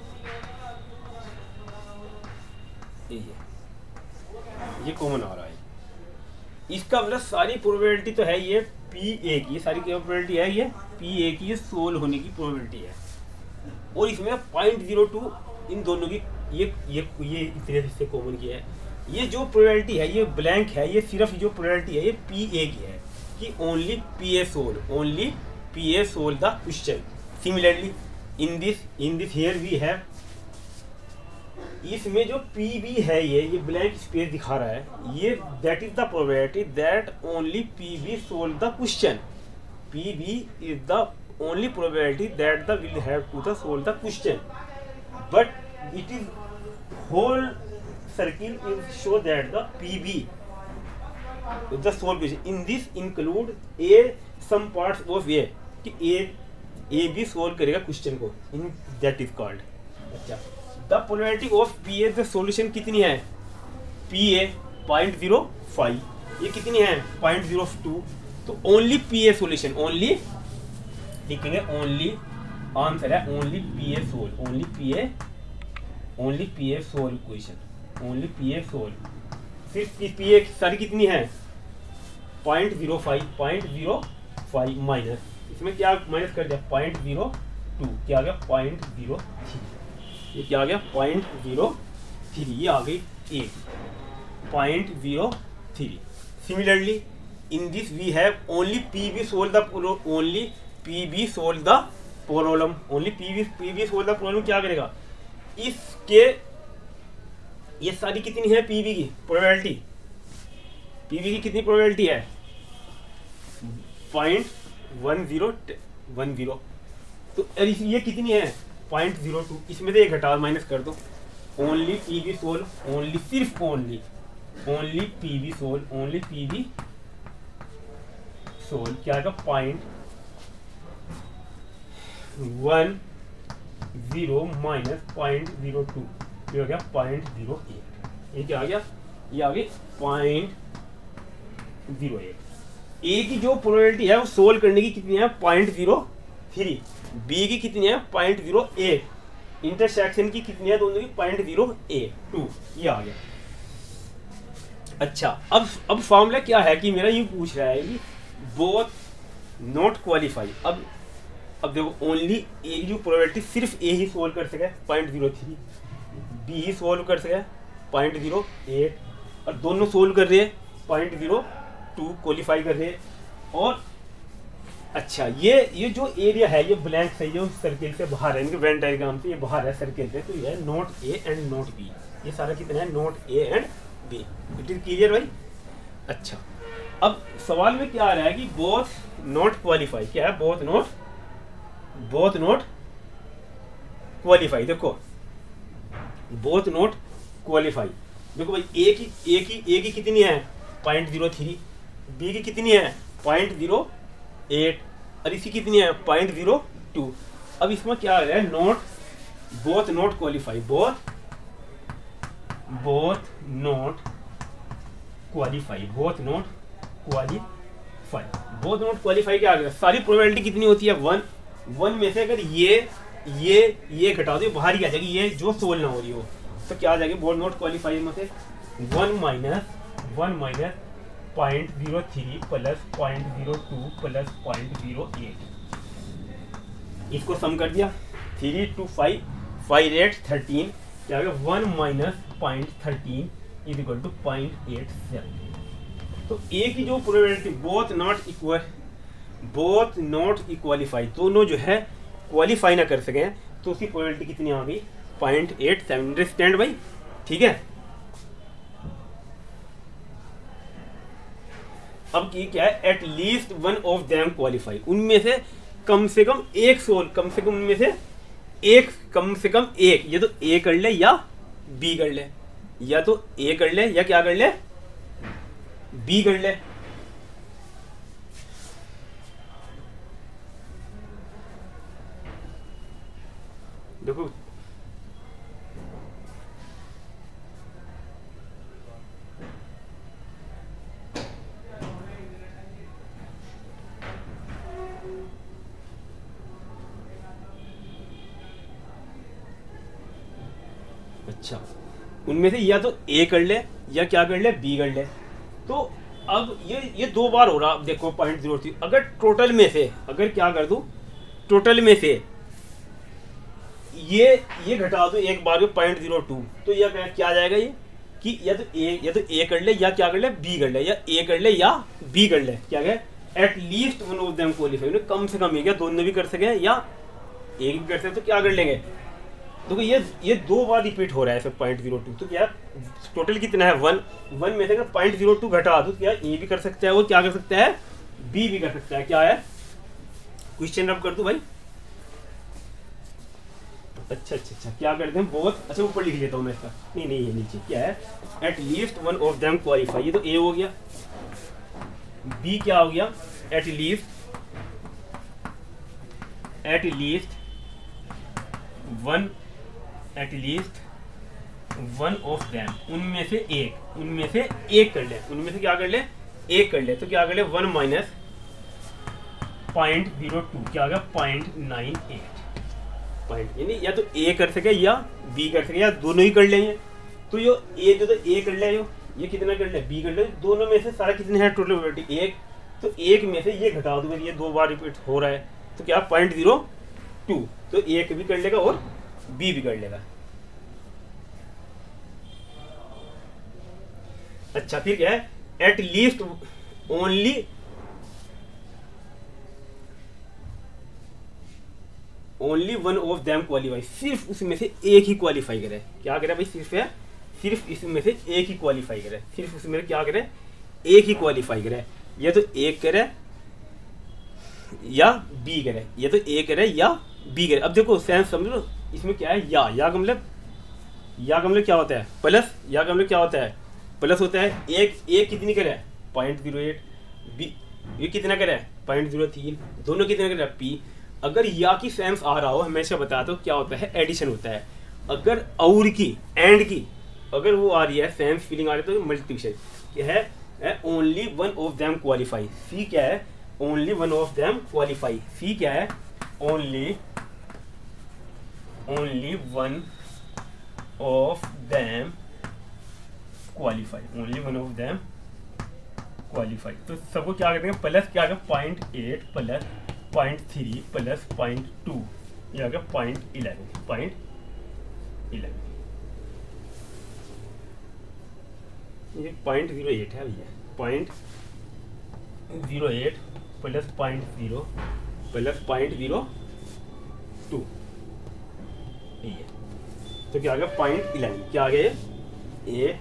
ये ये कॉमन आ रहा है, इसका मतलब सारी प्रोबेबिलिटी तो है ये पी ए की सारी क्या प्रोबेबिलिटी है, ये पी ए की ये सोल्व होने की प्रोबेबिलिटी है। और इसमें पॉइंट जीरो टू इन दोनों की ये ये ये इतने हिस्से कॉमन किया है। ये जो प्रोबेबिलिटी है ये ब्लैंक है, ये सिर्फ जो प्रोबेबिलिटी है ये पी ए की है कि only P A solve, only P A solve the question. Similarly in this in this here we have, इसमें जो पी बी है ये ये ब्लैंक स्पेस दिखा रहा है, ये that is the probability that only P B solve the question. P B is the only probability that the will have to the solve the question, but it is whole circle is show that the P B the solve question. In this include a some parts of A कि A A भी सोल्व करेगा question को, in that is called. अच्छा, the probability of P A the solution कितनी है, P A point zero five, ये कितनी है पॉइंट जीरो टू। तो only P A solution, only लिखेंगे ओनली, आंसर है only P A solve, only P A only P A solve question, only P A solve. सिर्फ P A सारी कितनी है point zero five, point zero five minus, इसमें क्या minus कर दिया पॉइंट जीरो टू, क्या आ गया पॉइंट जीरो थ्री, ये क्या आ गया पॉइंट जीरो थ्री, ये आ गई एक point zero three. Similarly in this we have only P B solve the only P B solve the problem, only P B P B solve the problem क्या करेगा, इसके ये सारी कितनी है पी बी की प्रोबेबिलिटी, पी बी की कितनी प्रोबेबिलिटी है point one zero one zero. तो ये कितनी है पॉइंट जीरो टू, इसमें से एक घटा माइनस कर दो, only P B solve, only सिर्फ only only P B solve, only P B solve क्या आएगा point one zero minus point zero two, ये हो गया पॉइंट जीरो एट, ये क्या आ गया, ये आ गई पॉइंट जीरो एट। ए की जो प्रोबेबिलिटी है वो सोल्व करने की कितनी है पॉइंट जीरो थ्री, बी की कितनी है पॉइंट जीरो एट, इंटरसेक्शन की कितनी है दोनों की पॉइंट जीरो एट टू, ये आ गया। अच्छा, अब अब फॉर्मूला क्या है कि मेरा ये पूछ रहा है कि बोथ नॉट क्वालिफाई। अब अब देखो ओनली ए की जो प्रोबेबिलिटी सिर्फ ए ही सोल्व कर सके पॉइंट जीरो थ्री, बी ही सोल्व कर सके पॉइंट जीरो एट, और दोनों सोल्व कर रहे हैं पॉइंट जीरो टू क्वालिफाई कर रहे हैं। और अच्छा, ये ये जो एरिया है ये ब्लैंक है, ये सर्किल से बाहर है, इनके वेन डायग्राम से ये बाहर है सर्किल से, तो ये है not A and not B, ये सारा कितना है not A and B. It is clear भाई। अच्छा, अब सवाल में क्या आ रहा है कि बोथ नॉट क्वालिफाई, क्या है both not both not qualify. देखो बोथ नॉट क्वालिफाई, देखो भाई ए की ए की ए की कितनी है पॉइंट जीरो थ्री, बी की कितनी है पॉइंट जीरो एट, और इसी कितनी है पॉइंट जीरो टू। अब इसमें क्या आ रहा है not both not qualify, both both not qualify, both not qualify, both not qualify क्या आ गया, सारी प्रोबेबिलिटी कितनी होती है वन, वन में से अगर ये ये ये घटा दो बाहर ही आ जाएगी, ये जो सोल्व ना हो रही हो, तो क्या आ जाएगी बोथ नॉट क्वालिफाई में से one minus one minus point zero three plus point zero two plus point zero eight, इसको सम कर दिया three two five, five eight thirteen, क्या आ गया one minus point thirteen is equal to point eight seven. तो A की जो probability both not equal both not qualify, दोनों जो है क्वालिफाई ना कर सके, तो उसकी प्रोबेबिलिटी कितनी आ गई पॉइंट एट सेवन। अंडरस्टैंड भाई, ठीक है। अब की क्या है at least one of them qualify, उनमें से कम से कम एक सोल, कम से कम उनमें से एक कम से कम एक, या तो ए कर ले या बी कर ले, या तो ए कर ले या क्या कर ले बी कर ले। देखो अच्छा, उनमें से या तो ए कर ले या क्या कर ले बी कर ले। तो अब ये ये दो बार हो रहा, अब देखो पॉइंट जीरो थ्री, अगर टोटल में से अगर क्या कर दूं, टोटल में से ये ये घटा दो एक बार में पॉइंट जीरो टू, तो यह क्या, क्या आ जाएगा ये कि या तो ए या तो ए कर ले या क्या कर ले बी कर ले, या ए कर ले या बी कर ले, क्या है at least one of them qualify, कम से कम ये क्या दोनों भी कर सके या एक भी कर सके, तो क्या कर लेंगे। तो ये ये दो बार रिपीट हो रहा है पॉइंट जीरो टू, तो क्या टोटल कितना है वन, वन में से पॉइंट जीरो टू घटा दो, क्या ए भी कर सकता है और क्या कर सकता है बी भी कर सकता है। क्या है क्वेश्चन रब कर दो भाई। अच्छा अच्छा अच्छा क्या करते हैं बहुत अच्छा, ऊपर लिख लेता हूँ मैं इसका, नहीं नहीं ये नीचे क्या है at least one of them qualify, ये तो ए हो गया, बी क्या हो गया at least at least one at least one of them, उनमें से एक, उनमें से एक कर ले, उनमें से क्या कर ले एक कर ले, तो क्या कर ले one minus point zero two, क्या आ गया पॉइंट नाइन एट पॉइंट, यानी या तो ए कर सके या बी कर सके या दोनों ही कर लेंगे। तो यो ए जो तो ए कर ले, यो ये कितना कर ले बी कर ले, दोनों में से सारा कितने हैं टोटल प्रोबेबिलिटी एक, तो एक में से ये घटा दो, ये दो बार रिपीट हो रहा है, तो क्या पॉइंट जीरो टू, तो एक भी कर लेगा और बी भी कर लेगा। अच्छा फिर क्या है at least only only one of them qualify, सिर्फ उसमें से एक ही क्वालिफाई करे, क्या करे भाई सिर्फ है सिर्फ इसमें से एक ही क्वालिफाई करे, सिर्फ उसमें क्या करे एक ही क्वालिफाई करे, या तो एक करे या बी करे, या तो ए करे या बी करे। अब देखो सेंस समझ लो, इसमें क्या है या या का मतलब या का मतलब क्या होता है प्लस, या का मतलब क्या होता है प्लस होता है, एक एक कितनी करे पॉइंट जीरो एट, बी ये कितना करे पॉइंट जीरो थ्री, दोनों कितने करे पी। अगर या की सेंस आ रहा हो हमेशा बताता हूँ क्या होता है एडिशन होता है, अगर और की एंड की अगर वो आ रही है सेंस फीलिंग आ रही है तो मल्टीप्लिकेशन क्या है only one of them qualify, C क्या है only one of them qualify, C क्या है only only one of them qualify, only one of them qualify. तो सबको क्या करते हैं प्लस क्या आ point eight plus point three plus point two, ये आ गया पॉइंट इलेवन, पॉइंट इलेवन, ये पॉइंट जीरो एट है भैया, point zero eight plus point zero plus point zero two, ये तो क्या आ गया पॉइंट इलेवन, क्या आ गया ये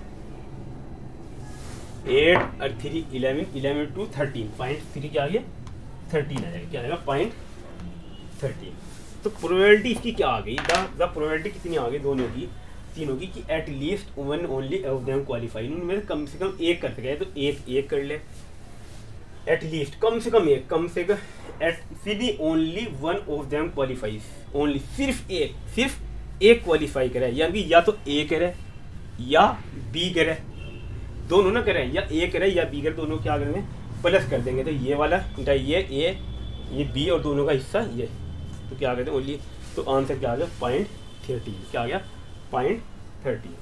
एट और three eleven, eleven two thirteen, point three क्या आ गया थर्टीन आ जाएगा, क्या आएगा पॉइंट थर्टीन। तो प्रोबेबिलिटी इसकी क्या आ गई, द प्रोबेबिलिटी कितनी आ गई दोनों की तीनों की कि at least one only of them qualify, उनमें से कम से कम एक कर सके, तो एक एक कर ले, एट लीस्ट कम से कम एक, कम से कम एट सीधी only one of them qualify, only सिर्फ एक सिर्फ एक क्वालिफाई करे, यानी या तो ए करे या बी करे, दोनों ना करें, या ए करे या बी करे, दोनों क्या करेंगे प्लस कर देंगे, तो ये वाला ये ए ये बी और दोनों का हिस्सा ये, तो क्या कहते हैं ओनली, तो आंसर क्या आ गया पॉइंट थर्टीन, क्या आ गया पॉइंट थर्टीन।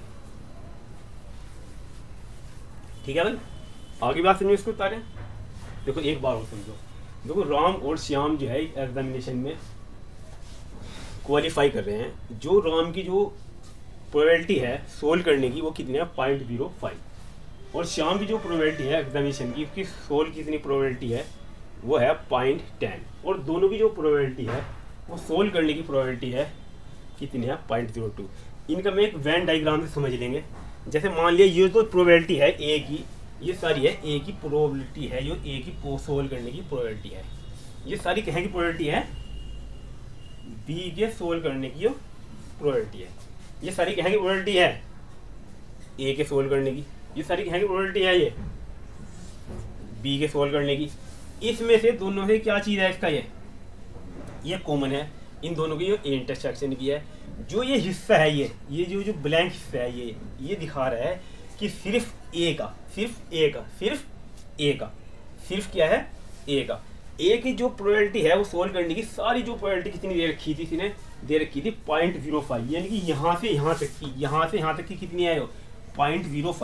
ठीक है भाई आगे बात समझो इसको उतारे। देखो एक बार और समझो, देखो राम और श्याम जो है एग्जामिनेशन में क्वालिफाई कर रहे हैं, जो राम की जो प्रोबेबिलिटी है सोल्व करने की वो कितनी है पॉइंट जीरो फाइव, और श्याम की जो प्रोबेबिलिटी है एग्जामिनेशन की उसकी सोल्व कितनी प्रोबेबिलिटी है वो है पॉइंट टेन, और दोनों की जो प्रोबेबिलिटी है वो सोल्व करने की प्रोबेबिलिटी है कितनी है पॉइंट जीरो टू। इनका मैं एक वैन डायग्राम से समझ लेंगे, जैसे मान लिया ये तो प्रोबेबिलिटी है ए की, ये सारी है ए की प्रोबेबिलिटी है, जो ए की सोल्व करने की प्रोबेबिलिटी है, ये सारी कहे की प्रोबेबिलिटी है बी के सोल्व करने की जो प्रोबेबिलिटी है, ये सारी कहे की प्रोबेबिलिटी है ए के सोल्व करने की, ये सारी कहे की प्रोबेबिलिटी है ये बी के सोल्व करने की। इसमें से दोनों से क्या चीज़ है इसका ये ये कॉमन है, इन दोनों की जो इंटरसेक्शन की है, जो ये हिस्सा है ये ये जो जो ब्लैंक हिस्सा है ये ये दिखा रहा है कि सिर्फ ए का सिर्फ ए का सिर्फ ए का सिर्फ क्या है ए का ए की जो प्रोबेबिलिटी है वो सोल्व करने की सारी जो प्रोबेबिलिटी कितनी दे रखी थी इसने दे रखी थी पॉइंट जीरो फाइव, यानी कि यहाँ से यहाँ तक की यहाँ से यहाँ तक की कितनी है point zero five,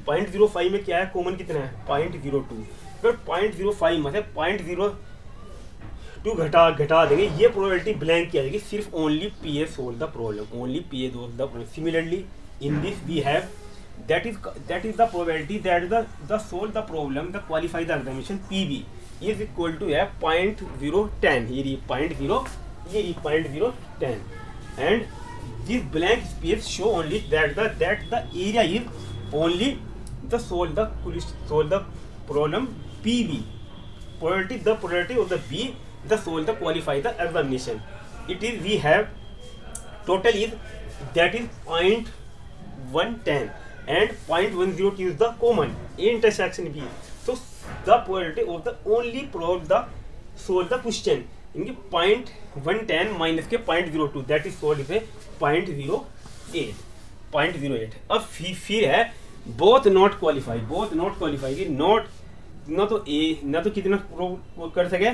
point zero five में क्या है, कॉमन कितना है, पॉइंट जीरो टू। अगर पॉइंट जीरो फाइव में से पॉइंट जीरो टू घटा घटा देंगे, ये प्रोबेबिलिटी ब्लैंक किया जाएगी, सिर्फ only P A solve the problem, only P A solve the problem. Similarly in this we have that is that is the probability that the the solve the problem the qualify the examination P B is equal to है point zero ten, ये point zero ये point zero ten, and this blank space show only that the that the area is only the solve the solve the problem P B, probability the probability of the B the solve the qualify the examination. It is we have total is that is point one ten and point one zero two is the common intersection B. So the probability of the only probe the solve the question इनके point one ten minus के point zero two that is solved is point zero eight point zero eight। अब फिर फिर है both not qualify, both not qualify की not ना तो A ना तो कितना प्रूव कर सके,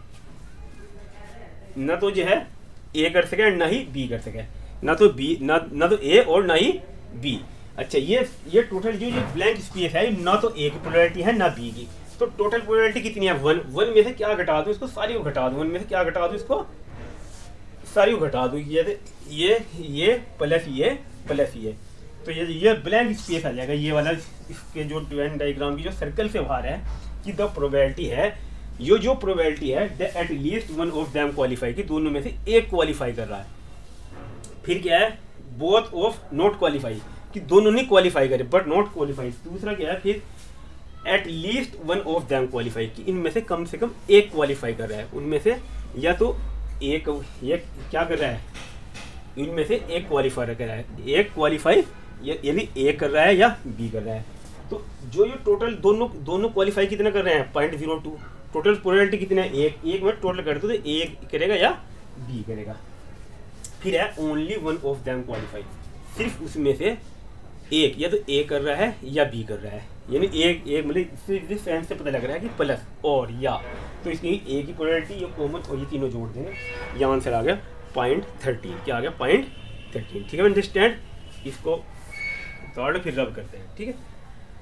ना तो जो है A कर सके ना ही B कर सके, ना तो B ना ना तो A और ना ही B। अच्छा ये ये टोटल जो ये ब्लैंक स्पेस है ना तो ए की प्रोबेबिलिटी है ना बी की, तो टोटल प्रोबेबिलिटी कितनी है, वन। वन में से क्या घटा दूं इसको, सारी को घटा दूं, वन में से क्या घटा दूं इसको, सारी को घटा दूं, ये ये ये प्लस ये प्लस ये, तो ये ये ब्लैंक स्पेस आ जाएगा। ये वाला इसके जो वेन डायग्राम की जो सर्कल से बाहर है कि द प्रोबेबिलिटी है, ये जो प्रोबेबिलिटी है at least one of them qualify की, दोनों में से एक क्वालिफाई कर रहा है। फिर क्या है, बोथ ऑफ नॉट क्वालिफाई कि दोनों ने क्वालिफाई करे बट नॉट क्वालिफाई। दूसरा क्या है, फिर at least one of them qualify कि इनमें से कम से कम एक क्वालिफाई कर रहा है, उनमें से या तो एक ये क्या कर रहा है, इनमें से एक क्वालिफाई कर रहा है, एक क्वालिफाई यानी ए कर रहा है या बी कर रहा है। तो जो ये टोटल दोनों दोनों क्वालिफाई कितना कर रहे हैं, point zero two, total probability कितना है, एक एक में टोटल कर दो तो ए करेगा या बी करेगा। फिर है only one of them qualify, सिर्फ उसमें से एक या तो ए कर रहा है या बी कर रहा है, यानी एक एक मतलब इस फैन से पता लग रहा है कि प्लस और या, तो इसकी ए की प्रोबेबिलिटी ये कॉमन और ये तीनों जोड़ देंगे, ये आंसर आ गया पॉइंट थर्टीन। क्या आ गया, पॉइंट थर्टीन। ठीक है, अंडरस्टैंड, इसको थर्ड फिर रब करते हैं। ठीक है,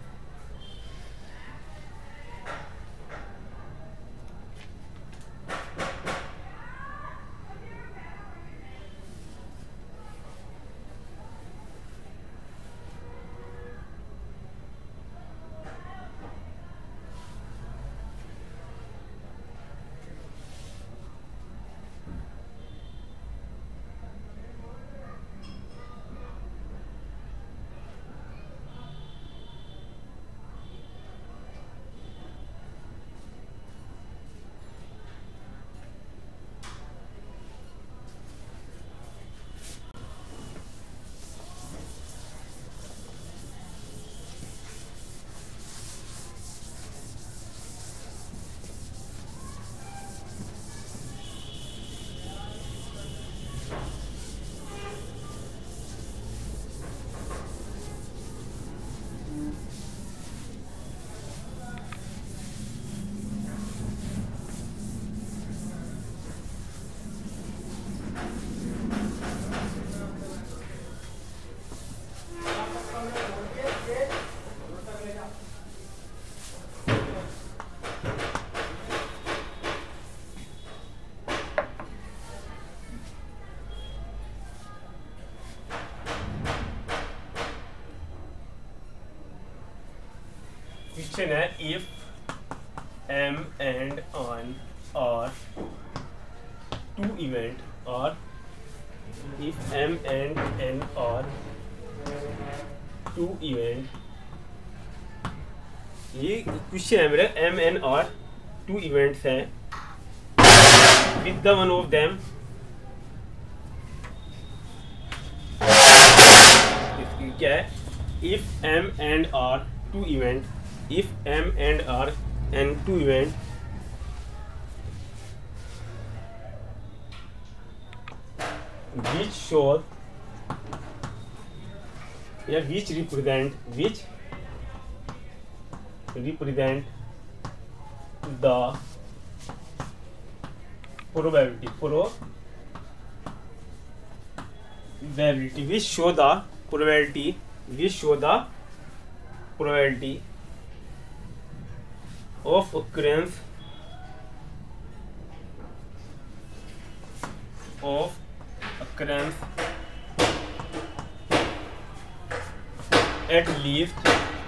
क्वेश्चन है if M and N are two event और if M and N are two event, ये क्वेश्चन है मेरा, M N are two events हैं with the one of them क्या है, if M and are two event, if m and r and two event which show yeah which represent which represent the probability probability which show the probability which show the probability of occurrence of occurrence at least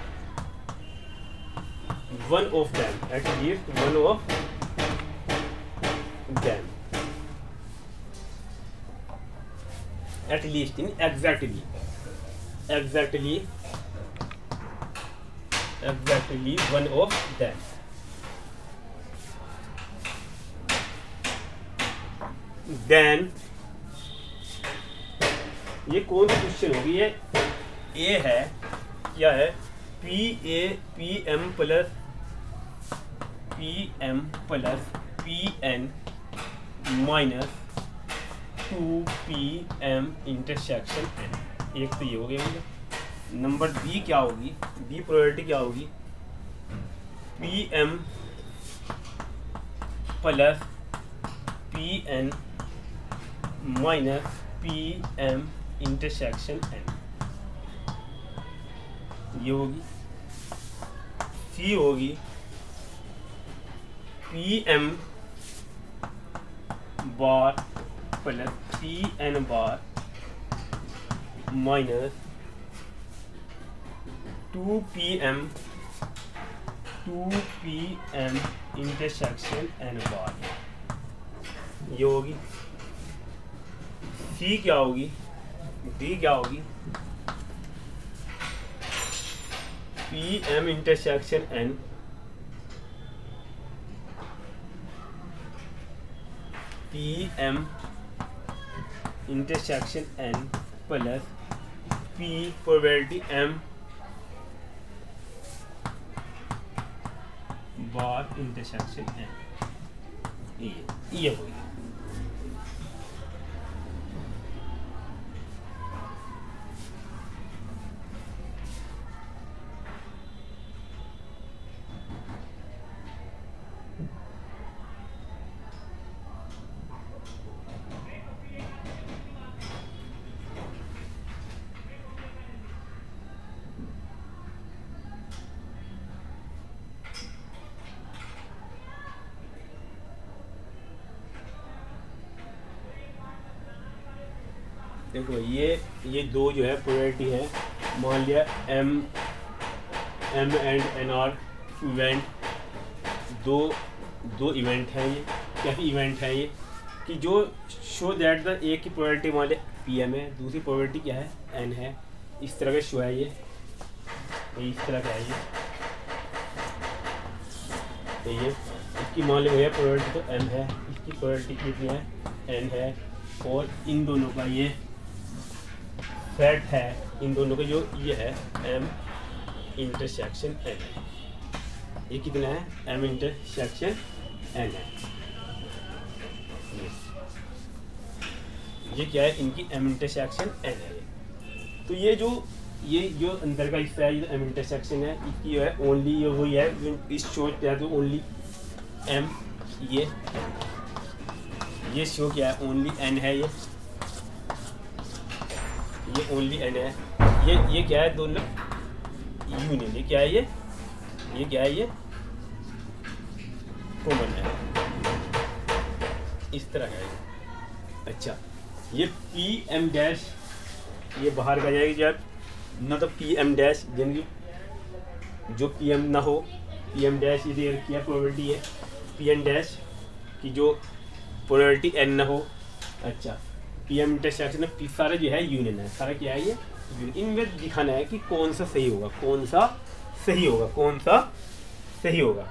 one of them, at least one of them, at least in exactly, exactly, exactly one of them. Then ये कौन सी question होगी? ये ए है, क्या है? P A P M plus P M plus P N minus two P M intersection N. एक तो ये हो गया मुझे। नंबर बी क्या होगी? बी प्रोबेबिलिटी क्या होगी? P M plus P N minus P M intersection N, ये होगी। सी होगी P M bar plus P N bar minus two P M two P M intersection N bar, ये होगी। C क्या होगी? D क्या होगी? P M intersection N P M intersection N plus P probability M bar intersection N, ये ये होगी। देखो ये ये दो जो है प्रोबेबिलिटी है। मान लिया M M and N are event, दो दो इवेंट हैं। ये क्या इवेंट है? ये कि जो शो दैट द एक की प्रोबेबिलिटी मान लिया पी एम है, दूसरी प्रोबेबिलिटी क्या है? एन है। इस तरह का शो है ये, इस तरह का है ये, तो ये इसकी मान लिया भैया प्रोबेबिलिटी तो एम है, इसकी प्रोबेबिलिटी कितनी है? एन है। और इन दोनों का ये सेट है, इन दोनों का जो ये है एम इंटरसेक्शन एन है। ये कितना है? एम इंटरसेक्शन एन है। ये क्या है? इनकी एम इंटरसेक्शन एन है। तो ये जो ये जो अंदर का हिस्सा है, ये एम इंटरसेक्शन है, इसकी जो है ओनली ये वही है जो इस शो क्या है, तो ओनली एम, ये ये शो क्या है? ओनली एन है। ये ये ओनली एन है। ये ये क्या है? दोनों यूनियन। ये क्या है? ये ये क्या है? ये कॉमन है, इस तरह है। अच्छा, ये पी एम डैश ये बाहर का जाएगी जब ना, तो पी एम डैश जनरली जो पी एम ना हो, पी एम डैश ये किया प्रोबेबिलिटी है पी एम डैश की जो प्रोबेबिलिटी एन ना हो। अच्छा, पी एम इंटरसेक्शन पी सारा जो है यूनियन है, सारा क्या है? ये यूनियन। इनमें दिखाना है कि कौन सा सही होगा, कौन सा सही होगा, कौन सा सही होगा।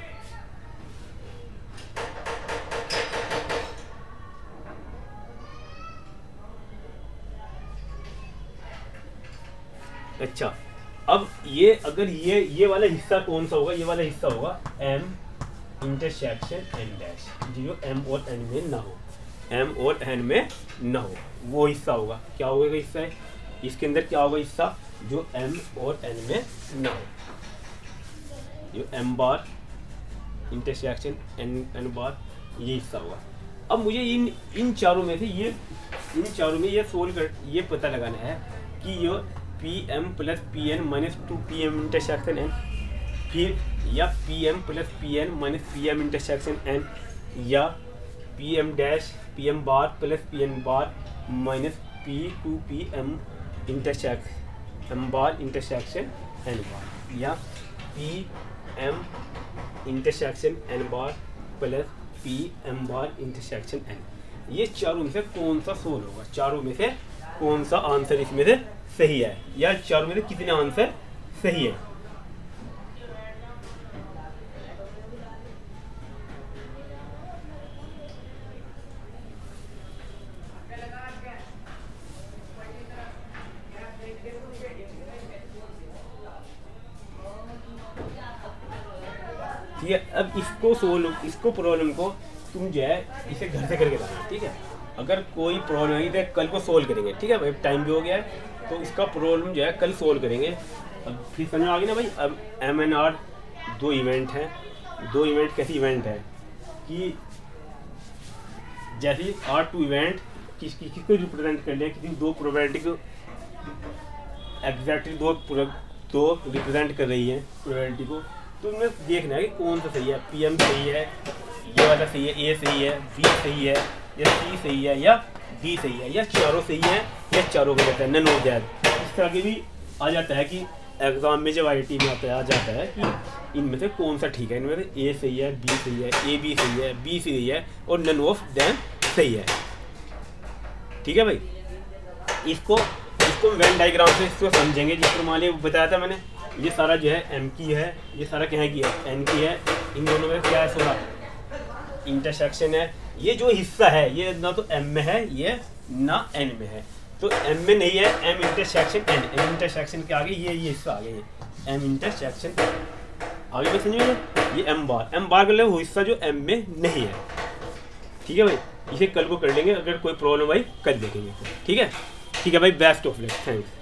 अच्छा, अब ये अगर ये ये वाला हिस्सा कौन सा होगा? ये वाला हिस्सा होगा एम इंटरसेक्शन एन डैश, जो एम और एन में ना हो, एम और एन में ना हो, वो हिस्सा होगा। क्या होगा हिस्सा है? इसके अंदर क्या होगा हिस्सा? जो एम और एन में ना हो, जो M bar intersection N N bar, ये हिस्सा होगा। अब मुझे इन इन चारों में से ये इन चारों में ये सोल्व कर ये पता लगाना है कि ये P M plus P N minus two P M intersection N, फिर या P M plus P N minus P M intersection N, या P M dash P M bar plus P N bar minus P two P M intersection M bar intersection N bar, या P M intersection N bar plus P M bar intersection N. ये चारों में से कौन सा solve होगा, चारों में से कौन सा आंसर इसमें से सही है, या चारों में से कितने आंसर सही है। ठीक है, अब इसको सोल्व, इसको प्रॉब्लम को तुम जो है इसे घर से करके लाना। ठीक है, अगर कोई प्रॉब्लम है तो कल को सोल्व करेंगे। ठीक है भाई, टाइम भी हो गया है, तो इसका प्रॉब्लम जो है कल सोल्व करेंगे। अब फिर समझ में आ गई ना भाई। अब एम एन आर दो इवेंट हैं, दो इवेंट कैसी इवेंट है कि जैसे आर टू इवेंट किस किसको रिप्रेजेंट कर लिया, किसी दो प्रोबेबिलिटी को एग्जैक्टली दो दो रिप्रेजेंट कर रही है प्रोबेबिलिटी को, तो उनमें देखना है कि कौन सा सही है। पी एम सही है, ये वाला सही है, ए सही है, बी सही है, या सी सही है, या डी सही है, या चारों सही है, या चारों गलत है, नन ऑफ दैट। इस तरह के भी आ जाता है कि एग्जाम में जब आई टी में आता है आ जाता है कि इनमें से कौन सा ठीक है, इनमें से ए सही है, बी सही है, ए बी सही है, बी सही है, और नन ऑफ दैम सही है। ठीक है भाई, इसको इसको वेन डायग्राम से इसको समझेंगे। जिस पर मान लिया बताया था मैंने, ये सारा जो है एम की है, ये सारा क्या की है, एन की है, इन दोनों में क्या है, सारा इंटरसेक्शन है। ये जो हिस्सा है ये ना तो एम में है, ये ना एन में है, तो एम में नहीं है, M intersection N, M intersection के आगे ये ये हिस्सा आ गया, ये एम इंटरसेक्शन आगे में समझिए, ये एम बार, एम बार का वो हिस्सा जो एम में नहीं है। ठीक है भाई, इसे कल को कर लेंगे, अगर कोई प्रॉब्लम आई कल देखेंगे। ठीक है ठीक है भाई, बेस्ट ऑफ लक, थैंक्स।